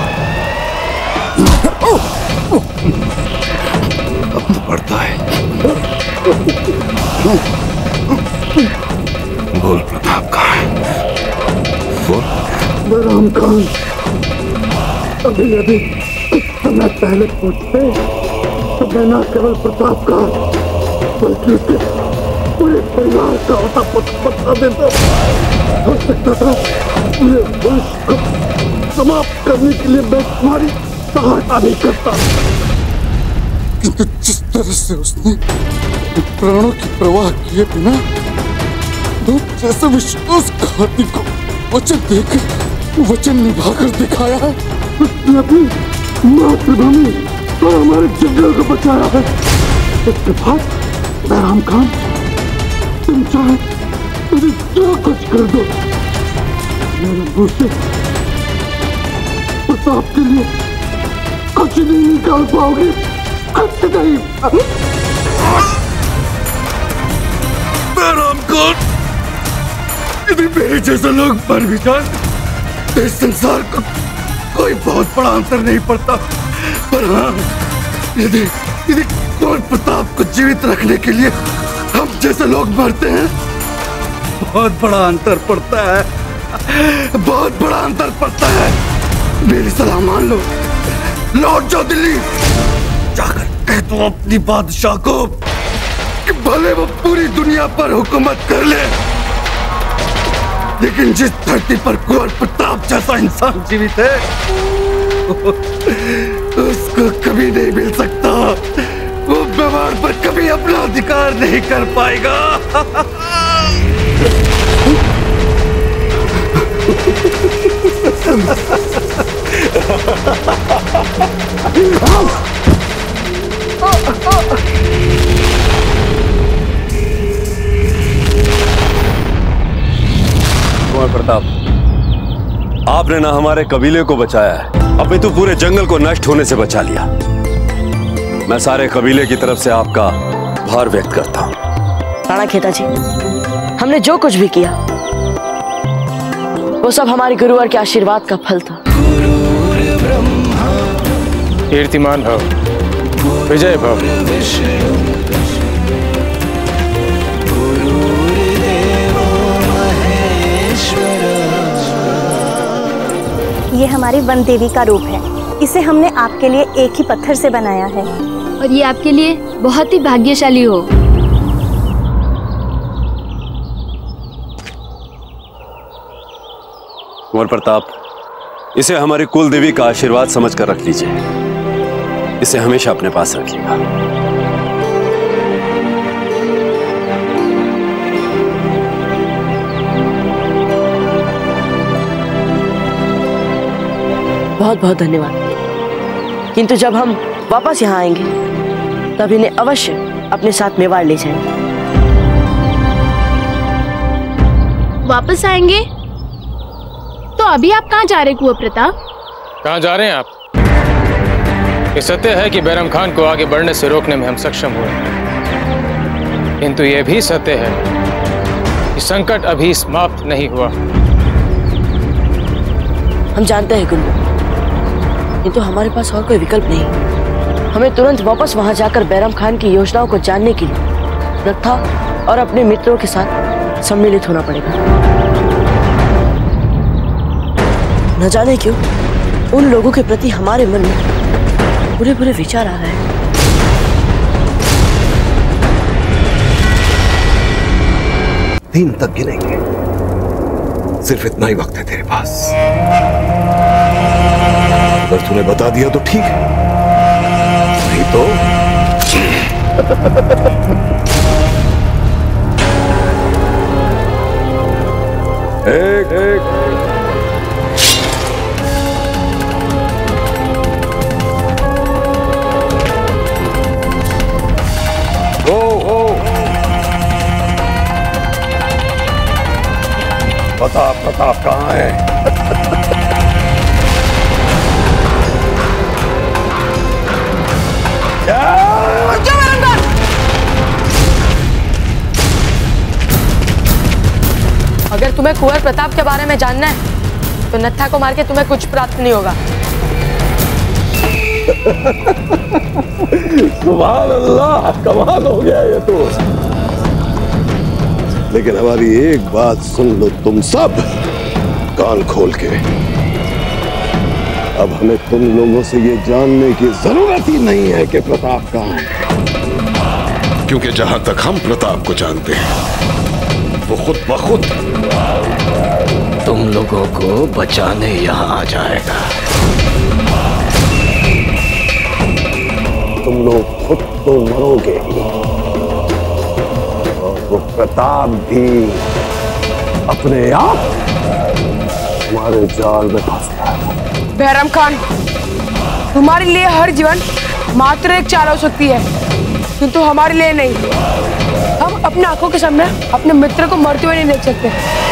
Speaker 11: अब तो पड़ता है। बोल प्रताप कहाँ है? बोल।
Speaker 2: बैरम खान, अभी समय पहले पूछते तो मैं न केवल प्रताप का बल्कि उसके पूरे परिवार का होता बता देता। हो सकता था पूरे वंश को समाप्त करने के लिए मैं तुम्हारी सहायता नहीं करता, किंतु जिस तरह से उसने प्राणों की परवाह किए बिना तो जैसे विश्वासघाती को वचन देकर वचन निभाकर दिखाया है, उसने अपनी मातृभूमि और हमारे जंगल को बचाया है। इसके बाद बैरम खान, तुम चाहे मुझे जो कुछ कर दो, मेरे मुंह से प्रताप के लिए कुछ नहीं निकाल पाओगे, कुछ नहीं। बैरम खान, यदि मेरे जैसे लोग मर भी जाए तो इस संसार को कोई बहुत बड़ा अंतर नहीं पड़ता, पर हाँ, यदि कुंवर प्रताप को जीवित रखने के लिए हम जैसे लोग मरते हैं,
Speaker 11: बहुत बड़ा अंतर पड़ता है, बहुत बड़ा अंतर पड़ता है। मेरी सलाह मान लो, लौट जाओ दिल्ली, जाकर कह दो अपनी बादशाह को कि भले वो पूरी दुनिया पर हुकूमत कर ले, लेकिन जिस धरती पर कुंवर प्रताप जैसा इंसान जीवित है उसको कभी नहीं मिल सकता। वो मेवाड़ पर कभी अपना अधिकार नहीं कर पाएगा।
Speaker 16: कुंवर प्रताप, आपने ना हमारे कबीले को बचाया है, अपितु पूरे जंगल को नष्ट होने से बचा लिया। मैं सारे कबीले की तरफ से आपका आभार व्यक्त करता हूँ।
Speaker 1: राणा खेता जी, हमने जो कुछ भी किया वो सब हमारे गुरुवर के आशीर्वाद का फल था।
Speaker 17: कीर्तिमान भव, विजय भव।
Speaker 10: ये हमारी वन देवी का रूप है। इसे हमने आपके लिए एक ही पत्थर से बनाया है
Speaker 9: और ये आपके लिए बहुत ही भाग्यशाली हो।
Speaker 16: कुंवर प्रताप, इसे हमारी कुल देवी का आशीर्वाद समझकर रख लीजिए। इसे हमेशा अपने पास रखिएगा।
Speaker 1: बहुत बहुत धन्यवाद। किंतु जब हम वापस यहाँ आएंगे तब इन्हें अवश्य अपने साथ मेवाड़ ले जाएंगे।
Speaker 9: वापस आएंगे? तो अभी आप कहाँ जा रहे कुंवर प्रताप?
Speaker 17: कहाँ जा रहे हैं आप? ये सत्य है कि बैरम खान को आगे बढ़ने से रोकने में हम सक्षम हुए, किंतु यह भी सत्य है कि संकट अभी समाप्त नहीं हुआ।
Speaker 1: हम जानते हैं गुल्लू, किंतु हमारे पास और कोई विकल्प नहीं। हमें तुरंत वापस वहां जाकर बैरम खान की योजनाओं को जानने के लिए रत्था और अपने मित्रों के साथ सम्मिलित होना पड़ेगा। न जाने क्यों उन लोगों के प्रति हमारे मन में बुरे बुरे विचार आ रहे हैं।
Speaker 11: तीन तक गिनेंगे, सिर्फ इतना ही वक्त है तेरे पास। अगर तूने बता दिया तो ठीक है, नहीं तो
Speaker 16: एक एक
Speaker 11: प्रताप प्रताप कहाँ है?
Speaker 18: अगर तुम्हें कुंवर प्रताप के बारे में जानना है तो नत्था को मार के तुम्हें कुछ प्राप्त नहीं होगा।
Speaker 11: सुभान अल्लाह, कमाल हो गया ये तो। लेकिन हमारी एक बात सुन लो तुम सब कान खोल के। अब हमें तुम लोगों से ये जानने की जरूरत ही नहीं है कि प्रताप कहाँ है, क्योंकि जहां तक हम प्रताप को जानते हैं वो खुद ब खुद तुम लोगों को बचाने यहां आ जाएगा। तुम लोग खुद तो मरोगे ही, और वो प्रताप भी अपने आप तुम्हारे जाल में फंस गया।
Speaker 18: बैरम खान, तुम्हारे लिए हर जीवन मात्र एक चाल हो सकती है, किंतु हमारे लिए नहीं। हम अपने आंखों के सामने अपने मित्र को मरते हुए नहीं देख सकते।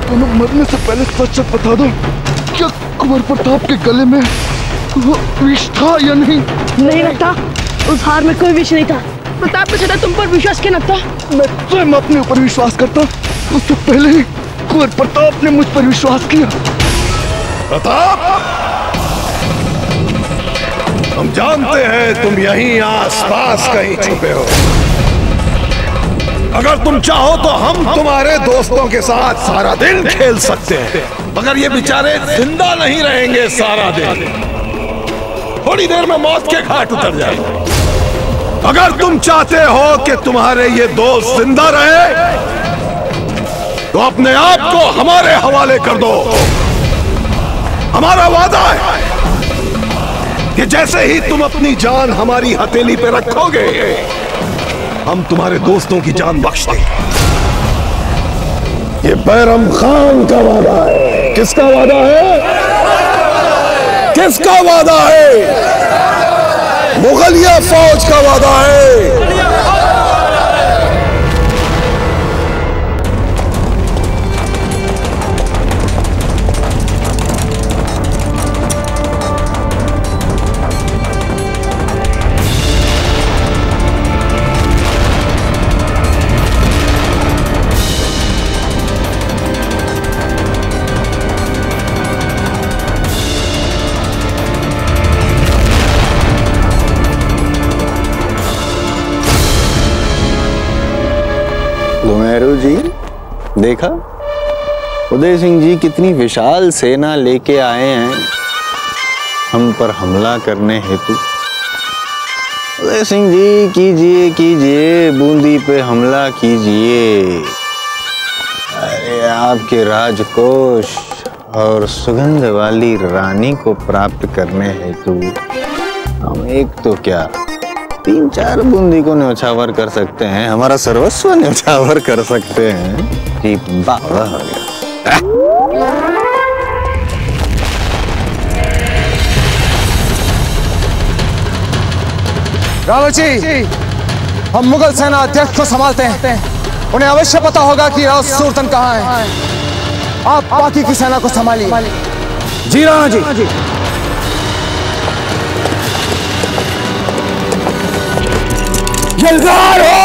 Speaker 2: दोनों मरने से पहले सच सच बता दो, क्या कुंवर प्रताप के गले में वो विष था या नहीं?
Speaker 18: नहीं लगता, उस हार में कोई विष नहीं था। प्रताप का तुम पर विश्वास क्यों लगता?
Speaker 2: मैं स्वयं अपने ऊपर विश्वास करता, उससे पहले ही कुंवर प्रताप ने मुझ पर विश्वास किया।
Speaker 11: प्रताप, हम जानते हैं तुम यहीं आसपास कहीं छुपे हो। अगर तुम चाहो तो हम तुम्हारे दोस्तों के साथ सारा दिन खेल सकते हैं, मगर ये बेचारे जिंदा नहीं रहेंगे सारा दिन। थोड़ी देर में मौत के घाट उतर जाएंगे। अगर तुम चाहते हो कि तुम्हारे ये दोस्त जिंदा रहे तो अपने आप को हमारे हवाले कर दो। हमारा वादा है कि जैसे ही तुम अपनी जान हमारी हथेली पे रखोगे, हम तुम्हारे दोस्तों की जान बख्श देंगे। ये बैरम खान का वादा है। किसका वादा है? किसका वादा है? मुगलिया फौज का वादा है।
Speaker 8: घुमेरू जी, देखा उदय सिंह जी कितनी विशाल सेना लेके आए हैं हम पर हमला करने हेतु। उदय सिंह जी, कीजिए कीजिए, बूंदी पे हमला कीजिए। अरे आपके राजकोष और सुगंध वाली रानी को प्राप्त करने हेतु हम एक तो क्या 3-4 बूंदी को न्यौछावर कर सकते हैं, हमारा सर्वस्व न्यौछावर कर सकते हैं। जी बाबा हो गया।
Speaker 7: रावत जी, हम मुगल सेना अध्यक्ष को संभालते हैं, उन्हें अवश्य पता होगा कि राव सुल्तान कहाँ है। आप बाकी की सेना को संभालिए। जी राणा जी।
Speaker 2: जलदार हो!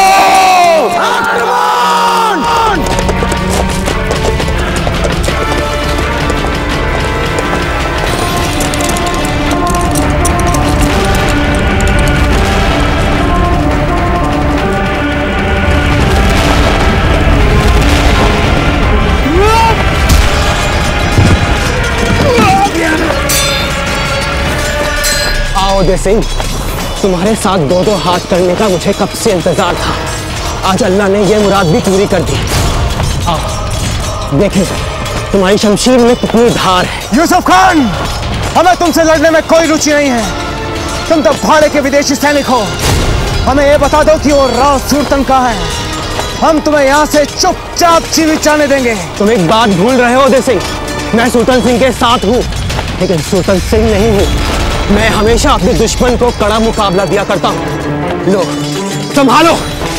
Speaker 20: आओ उदय सिंह, तुम्हारे साथ 2-2 हाथ करने का मुझे कब से इंतजार था। आज अल्लाह ने यह मुराद भी पूरी कर दी। आओ देखें तुम्हारी शमशीर में कितनी धार है।
Speaker 7: यूसुफ खान, हमें तुमसे लड़ने में कोई रुचि नहीं है। तुम तो भाड़े के विदेशी सैनिक हो। हमें ये बता दो कि वो राव सुल्तान कहाँ है। हम तुम्हें यहाँ से चुपचाप जीवित जाने देंगे।
Speaker 20: तुम एक बात भूल रहे हो उदय सिंह, मैं सुल्तान सिंह के साथ हूँ, लेकिन सुल्तान सिंह नहीं हूँ। मैं हमेशा अपने दुश्मन को कड़ा मुकाबला दिया करता हूँ। लो संभालो।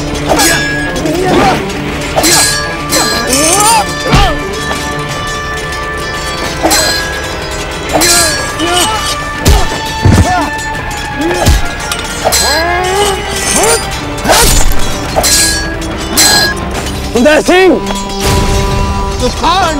Speaker 20: उदय सिंह,
Speaker 2: तूफान,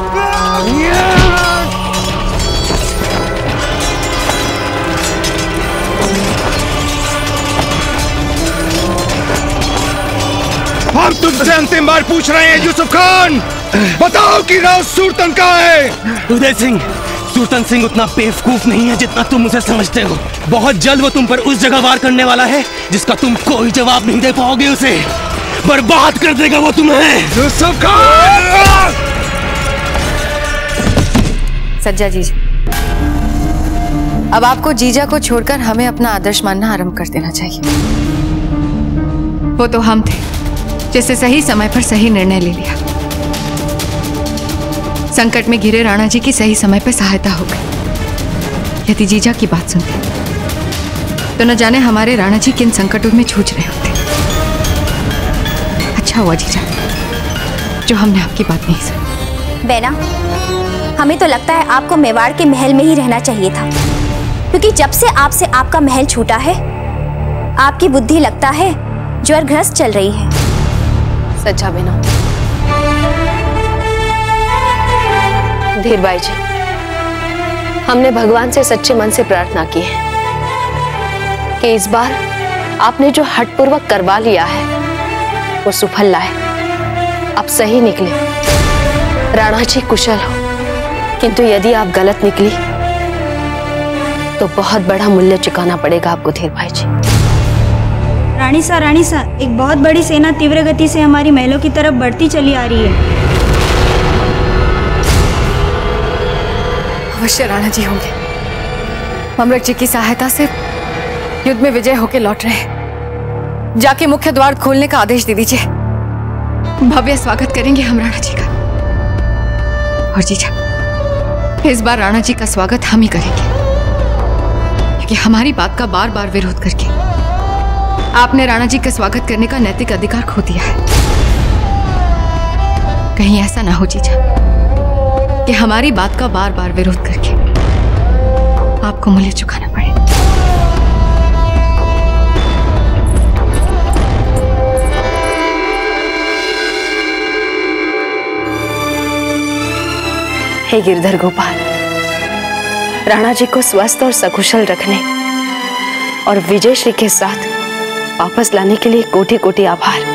Speaker 11: हम तुमसे अंतिम बार पूछ रहे हैं यूसुफ खान, बताओ कि राव सुल्तान कहाँ है?
Speaker 20: उदय सिंह, सुल्तान सिंह उतना बेवकूफ नहीं है जितना तुम उसे समझते हो। बहुत जल्द वो तुम पर उस जगह वार करने वाला है जिसका तुम कोई जवाब नहीं दे पाओगे। उसे बर्बाद कर देगा वो तुम्हें।
Speaker 11: यूसुफ खान!
Speaker 4: सज्जा जीजा, अब आपको जीजा को छोड़कर हमें अपना आदर्श मानना आरंभ कर देना चाहिए।
Speaker 5: वो तो हम थे जिससे सही समय पर सही निर्णय ले लिया। संकट में घिरे राणा जी की सही समय पर सहायता हो गई। यदि जीजा की बात सुनते तो न जाने हमारे राणा जी किन संकटों में जूझ रहे होते। अच्छा हुआ जीजा जो हमने आपकी बात नहीं सुनी।
Speaker 10: बेना, हमें तो लगता है आपको मेवाड़ के महल में ही रहना चाहिए था, क्योंकि जब से आपसे आपका महल छूटा है आपकी बुद्धि लगता है ज्वरग्रस्त चल रही है।
Speaker 4: सच्चा बेना। धीरबाई जी, हमने भगवान से सच्चे मन से प्रार्थना की है कि इस बार आपने जो हठपूर्वक करवा लिया है वो सुफल लाए, अब सही निकले, राणा जी कुशल हो। किंतु यदि आप गलत निकली तो बहुत बड़ा मूल्य चुकाना पड़ेगा आपको धीरबाई जी।
Speaker 21: रानी सा, एक बहुत बड़ी सेना तीव्र गति से हमारी महलों की तरफ बढ़ती चली आ रही है।
Speaker 4: अवश्य राणा जी होंगे। ममलक जी की सहायता से युद्ध में विजय होकर लौट रहे हैं। जाके मुख्य द्वार खोलने का आदेश दे दीजिए। भव्य स्वागत करेंगे हम राणा जी का। और जीजा, इस बार राणा जी का स्वागत हम ही करेंगे, क्योंकि हमारी बात का बार बार विरोध करके आपने राणा जी का स्वागत करने का नैतिक अधिकार खो दिया है। कहीं ऐसा ना हो जीजा कि हमारी बात का बार बार विरोध करके आपको मूल्य चुकाना पड़े। हे गिरधर गोपाल, राणा जी को स्वस्थ और सकुशल रखने और विजयश्री के साथ वापस लाने के लिए कोटि कोटि आभार।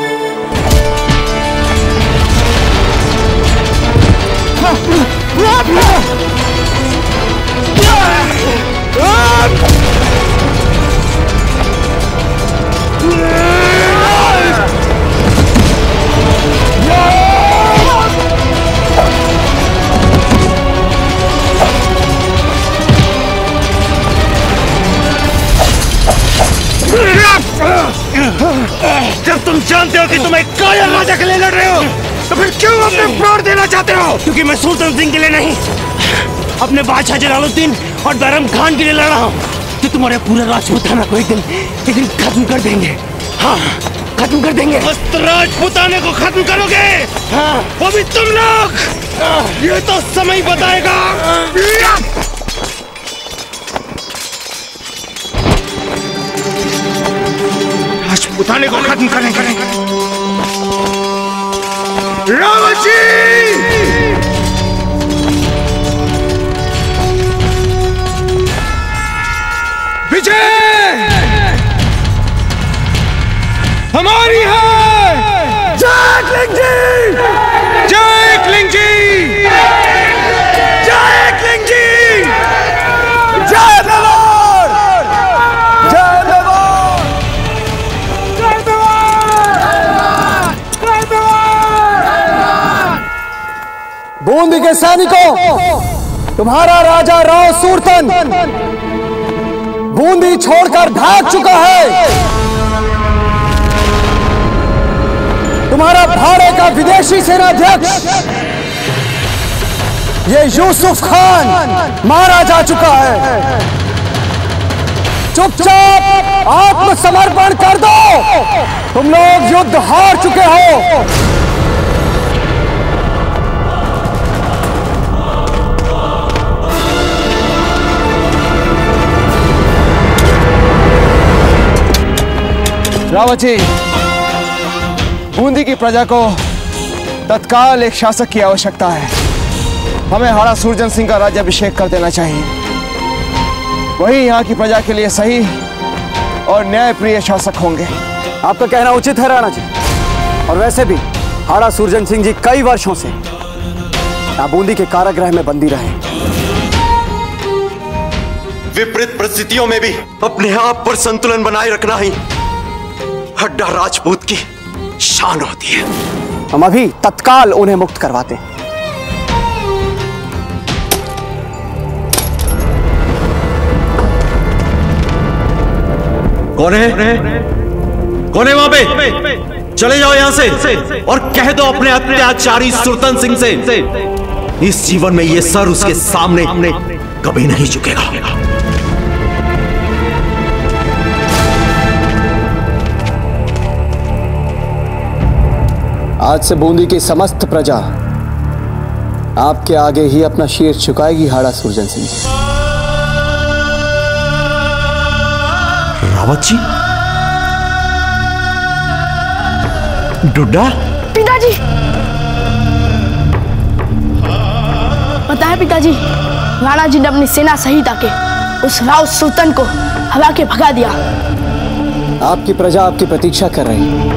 Speaker 22: जब तुम जानते हो कि तुम एक कायर राजा के लिए लड़ रहे हो तो फिर क्यों अपने प्राण देना चाहते हो? क्योंकि मैं सुल्तान सिंह के लिए नहीं, अपने बादशाह जलालुद्दीन और बैरम खान के लिए लड़ रहा हूँ, जो तुम्हारे पूरे राजपूताना को एक दिन खत्म कर देंगे। हाँ, खत्म कर देंगे। बस राजपूताने को खत्म करोगे? हाँ, वो भी तुम लोग। ये तो समय बताएगा। राजपूताने को खत्म करेंगे। रावण जी! विजय हमारी है। जय क्लिंग जी! जय क्लिंग जी! जय क्लिंग जी! जय मेवाड़! जय मेवाड़! जय मेवाड़! जय मेवाड़!
Speaker 7: बूंदी के सैनिकों, तुम्हारा राजा राव सूरतन बूंदी छोड़कर भाग चुका है। तुम्हारा भाड़े का विदेशी सेनाध्यक्ष ये यूसुफ खान मारा जा चुका है। चुपचाप आत्मसमर्पण कर दो, तुम लोग युद्ध हार चुके हो। रावत जी, बूंदी की प्रजा को तत्काल एक शासक की आवश्यकता है। हमें हाड़ा सूरजन सिंह का राज्याभिषेक कर देना चाहिए। वही यहाँ की प्रजा के लिए सही और न्यायप्रिय शासक होंगे।
Speaker 23: आपका कहना उचित है राणा जी। और वैसे भी हाड़ा सूरजन सिंह जी कई वर्षों से बूंदी के कारागृह में बंदी रहे।
Speaker 16: विपरीत परिस्थितियों में भी अपने आप पर संतुलन बनाए रखना ही हड्डा राजपूत की शान होती है।
Speaker 23: हम अभी तत्काल उन्हें मुक्त करवाते हैं।
Speaker 16: कौन है? कौन है वहां पे? चले जाओ यहां से और कह दो अपने अत्याचारी सुल्तान सिंह से, इस जीवन में ये सर उसके सामने कभी नहीं झुकेगा।
Speaker 23: आज से बूंदी की समस्त प्रजा आपके आगे ही अपना शीर झुकाएगी हाड़ा सुरजन सिंह।
Speaker 22: रावत जी, डुड्डा,
Speaker 9: पिताजी, पता है पिताजी, राणा जी ने अपनी सेना सहित आके उस राव सुल्तान को हरा के भगा दिया।
Speaker 23: आपकी प्रजा आपकी प्रतीक्षा कर रही है।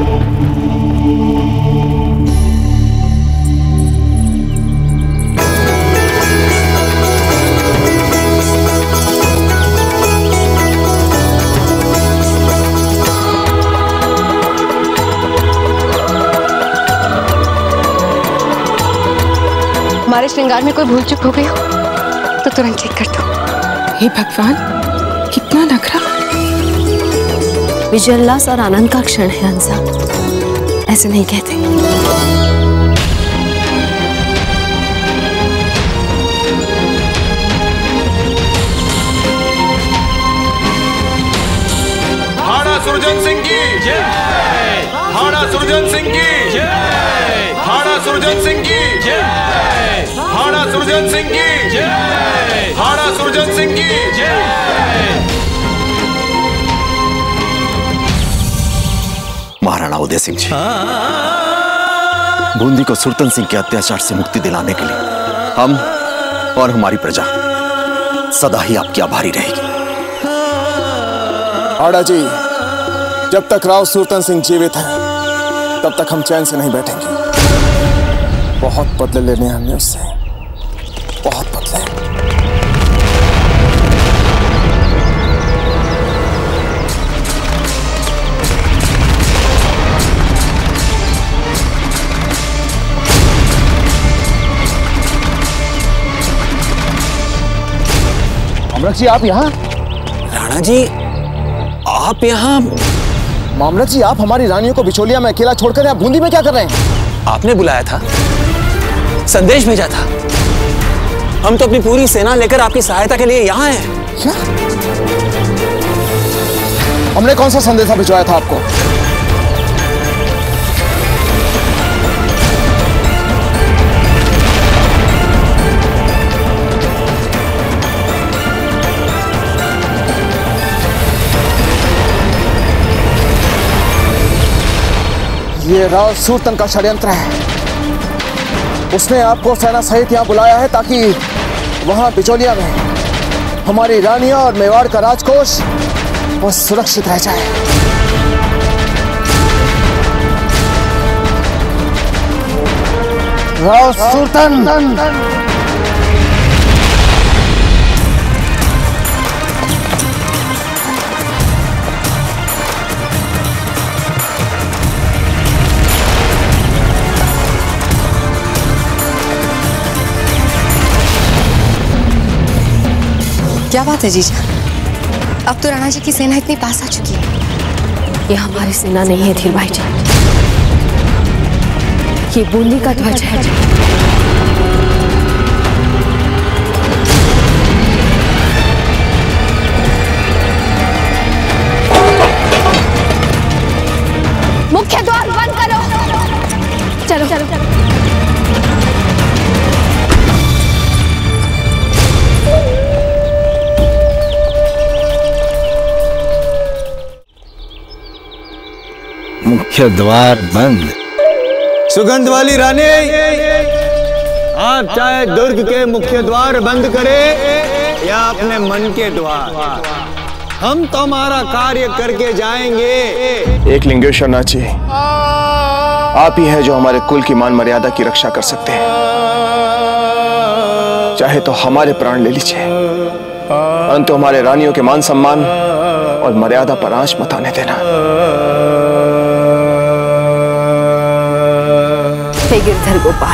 Speaker 5: हमारे श्रृंगार में कोई भूल चूक हो गई हो तो तुरंत ठीक कर दो।
Speaker 6: हे भगवान, कितना नखरा।
Speaker 4: विजयोल्लास और आनंद का क्षण है हंसा, ऐसे नहीं कहते।
Speaker 12: हाड़ा सुरजन सिंह की जय, हाड़ा सुरजन सिंह की जय, हाड़ा सुरजन सिंह की जय, हाड़ा सुरजन सिंह की जय, हाड़ा सुरजन सिंह की जय।
Speaker 13: महाराणा उदय सिंह जी, बूंदी को सुल्तान सिंह के अत्याचार से मुक्ति दिलाने के लिए हम और हमारी प्रजा सदा ही आपकी आभारी रहेगी।
Speaker 7: हाड़ा जी, जब तक राव सुल्तान सिंह जीवित हैं, तब तक हम चैन से नहीं बैठेंगे। बहुत बदले लेने हैं हमने उससे, बहुत बदले। मामलक जी, आप यहाँ?
Speaker 20: राणा जी, आप यहाँ?
Speaker 7: मामलक जी, आप हमारी रानियों को बिचौलिया में अकेला छोड़कर यहाँ बूंदी में क्या कर रहे हैं?
Speaker 20: आपने बुलाया था, संदेश भेजा था। हम तो अपनी पूरी सेना लेकर आपकी सहायता के लिए यहाँ हैं।
Speaker 7: क्या? हमने कौन सा संदेशा भिजवाया था आपको? ये राव सुल्तान का षड्यंत्र है। उसने आपको सेना सहित यहाँ बुलाया है ताकि वहां बिचौलिया में हमारी रानियां और मेवाड़ का राजकोष वो सुरक्षित रह जाए। राव सुल्तान,
Speaker 5: क्या बात है जीजा, अब तो राणा जी की सेना इतनी पास आ चुकी है।
Speaker 4: ये हमारी सेना नहीं है धीर भाई जी, ये बूंदी का ध्वज है।
Speaker 9: मुख्य द्वार बंद करो। चलो चलो।
Speaker 13: मुख्य द्वार बंद।
Speaker 23: सुगंध वाली रानी, आप चाहे दुर्ग के मुख्य द्वार बंद करें या अपने मन के द्वार, हम तुम्हारा कार्य करके जाएंगे।
Speaker 7: एक लिंगेश्वर नाची, आप ही हैं जो हमारे कुल की मान मर्यादा की रक्षा कर सकते हैं। चाहे तो हमारे प्राण ले लीजिए, परंतु हमारे रानियों के मान सम्मान और मर्यादा पर आंच मत आने देना।
Speaker 4: हे गिरधर गोपाल,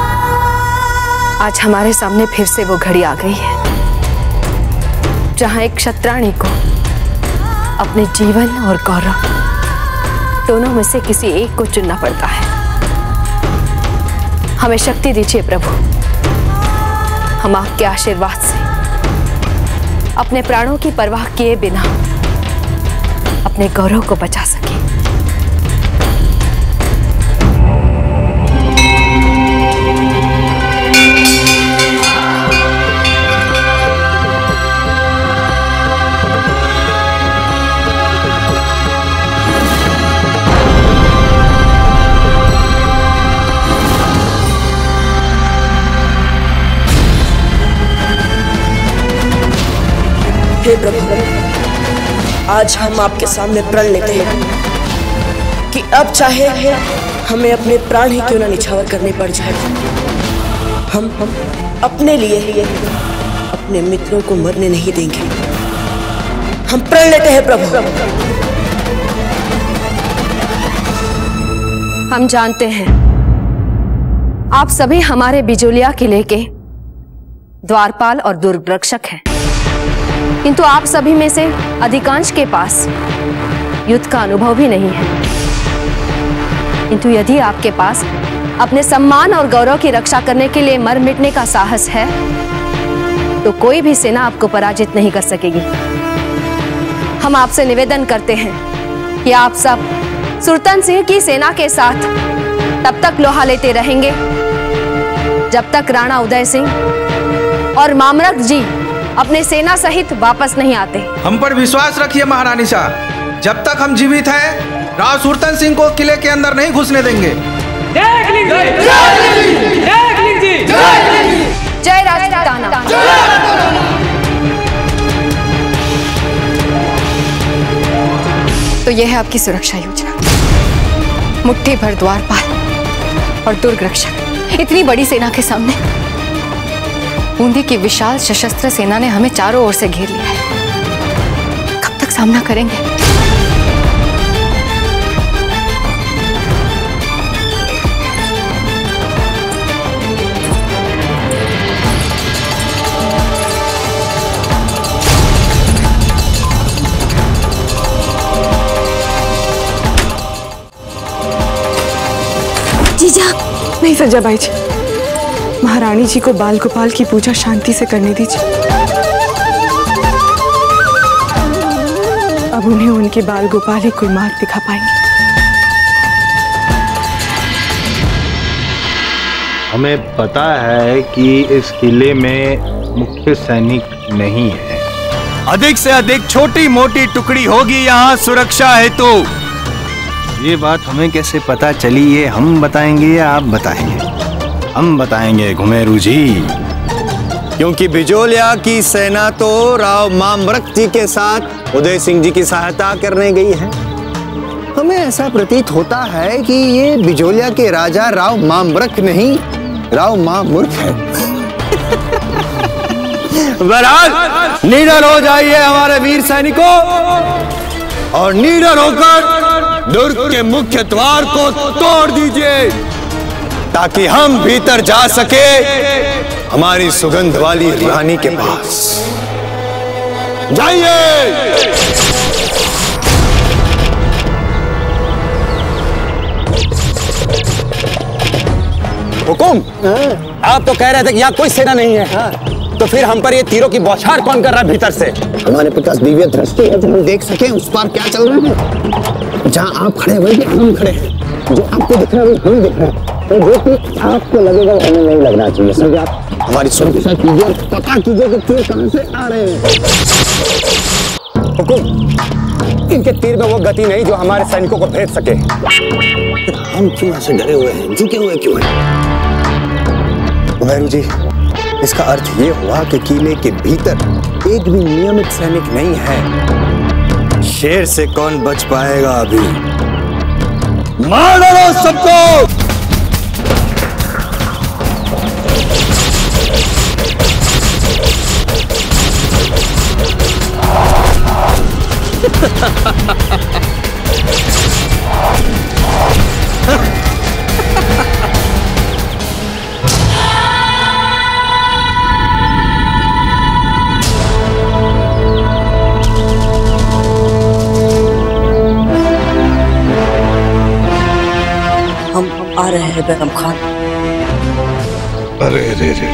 Speaker 4: आज हमारे सामने फिर से वो घड़ी आ गई है जहां एक क्षत्राणी को अपने जीवन और गौरव दोनों में से किसी एक को चुनना पड़ता है। हमें शक्ति दीजिए प्रभु, हम आपके आशीर्वाद से अपने प्राणों की परवाह किए बिना अपने गौरव को बचा सके।
Speaker 1: हे प्रभु, आज हम आपके सामने प्रण लेते हैं कि अब चाहे हमें अपने प्राण ही क्यों ना निछावर करने पड़ जाए, हम अपने लिए अपने मित्रों को मरने नहीं देंगे। हम प्रण लेते हैं प्रभु।
Speaker 4: हम जानते हैं आप सभी हमारे बिजोलिया किले के द्वारपाल और दुर्ग रक्षक हैं, किंतु आप सभी में से अधिकांश के पास युद्ध का अनुभव भी नहीं है। किंतु यदि आपके पास अपने सम्मान और गौरव की रक्षा करने के लिए मर मिटने का साहस है, तो कोई भी सेना आपको पराजित नहीं कर सकेगी। हम आपसे निवेदन करते हैं कि आप सब सुरतन सिंह की सेना के साथ तब तक लोहा लेते रहेंगे जब तक राणा उदय सिंह और मामरक जी अपने सेना सहित वापस नहीं आते।
Speaker 3: हम पर विश्वास रखिए महारानी शाह, जब तक हम जीवित हैं राव सुरतन सिंह को किले के अंदर नहीं घुसने देंगे।
Speaker 4: जय राजपुताना।
Speaker 5: तो यह है आपकी सुरक्षा योजना। मुट्ठी भर द्वारपाल और दुर्ग रक्षक, इतनी बड़ी सेना के सामने बूंदी की विशाल सशस्त्र सेना ने हमें चारों ओर से घेर लिया है। कब तक सामना करेंगे?
Speaker 6: जीजा नहीं सजाबाई जी, महारानी जी को बाल गोपाल की पूजा शांति से करने दीजिए। अब उन्हें उनके बाल गोपाल ही कोई मार्ग दिखा पाएंगे।
Speaker 8: हमें पता है कि इस किले में मुख्य सैनिक नहीं है, अधिक से अधिक छोटी मोटी टुकड़ी होगी यहाँ सुरक्षा हेतु। ये बात हमें कैसे पता चली, ये हम बताएंगे या आप बताएंगे? हम बताएंगे घुमेरू जी, क्योंकि बिजोलिया की सेना तो राव मामरक जी के साथ उदय सिंह जी की सहायता करने गई है। हमें ऐसा प्रतीत होता है कि ये बिजोलिया के राजा राव मामरक नहीं, राव मामूर्ख है। बहरहाल निडर हो जाइए हमारे वीर सैनिकों, और निडर होकर दुर्ग के मुख्य द्वार को तोड़ दीजिए ताकि हम भीतर जा सके हमारी सुगंध वाली रानी के पास। जाइए।
Speaker 20: हुकुम, आप तो कह रहे थे कि यहाँ कोई सेना नहीं है, तो फिर हम पर ये तीरों की बौछार कौन कर रहा है भीतर से?
Speaker 11: हमारे पास दिव्य दृष्टि है, जो हम देख सके उस पार क्या चल रहा है। जहाँ आप खड़े हुए हम खड़े हैं, जो आपको दिख रहा है वो हमें दिख रहा है, तो जो कि आपको लगेगा वो हमें नहीं लगना चाहिए। समझे आप? हमारी सुरक्षा कीजिए और पता कीजिए कि तीर कहां से आ रहे हैं।
Speaker 20: हुकुम, इनके तीर में वो गति नहीं जो हमारे सैनिकों को भेद सके।
Speaker 11: हम क्यों ऐसे डरे हुए हैं, झुके हुए क्यों हैं?
Speaker 8: घुमेरू जी, इसका अर्थ ये हुआ कि किले के भीतर एक भी नियमित सैनिक नहीं है। शेर से कौन बच पाएगा अभी? मार डालो सबको।
Speaker 1: आ रहे हैं बेगम खान।
Speaker 11: अरे रे रे,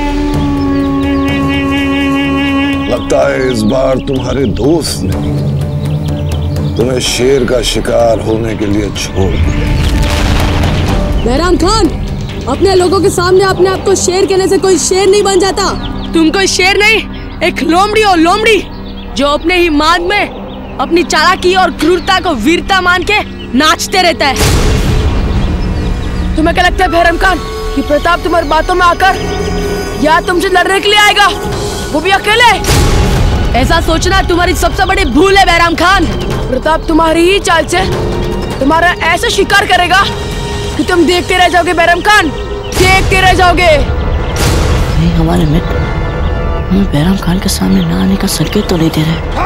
Speaker 11: लगता है इस बार तुम्हारे दोस्त ने तुम्हें शेर का शिकार होने के लिए छोड़ दिया।
Speaker 18: बहराम खान, अपने लोगों के सामने अपने आप को शेर कहने से कोई शेर नहीं बन जाता।
Speaker 9: तुम कोई शेर नहीं, एक लोमड़ी और लोमड़ी जो अपने ही मार्ग में अपनी चालाकी और क्रूरता को वीरता मान के नाचते रहता है। तुम्हें क्या लगता है बहराम खान कि प्रताप तुम्हारी बातों में आकर या तुमसे लड़ने के लिए आएगा, वो भी अकेले? ऐसा सोचना तुम्हारी सबसे बड़ी भूल है बैराम खान। प्रताप तुम्हारी ही चाल से तुम्हारा ऐसा शिकार करेगा कि तुम देखते रह जाओगे बैराम खान, देखते रह जाओगे।
Speaker 1: नहीं, हमारे मित्र हमें बैराम खान के सामने ना आने का संकेत तो नहीं दे रहे।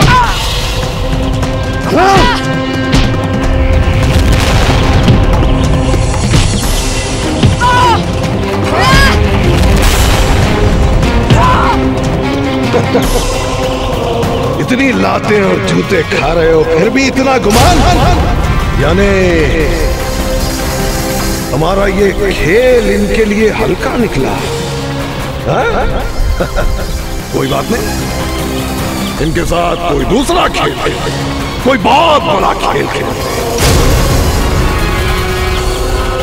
Speaker 11: इतनी लातें और जूते खा रहे हो फिर भी इतना गुमान, यानी हमारा ये खेल इनके लिए हल्का निकला। कोई बात नहीं, इनके साथ कोई दूसरा खेल खेलते, कोई बहुत बड़ा खेल खेलते।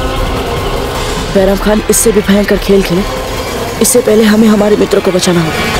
Speaker 1: बैराम खान इससे भी भयंकर खेल खेले, इससे पहले हमें हमारे मित्रों को बचाना होगा।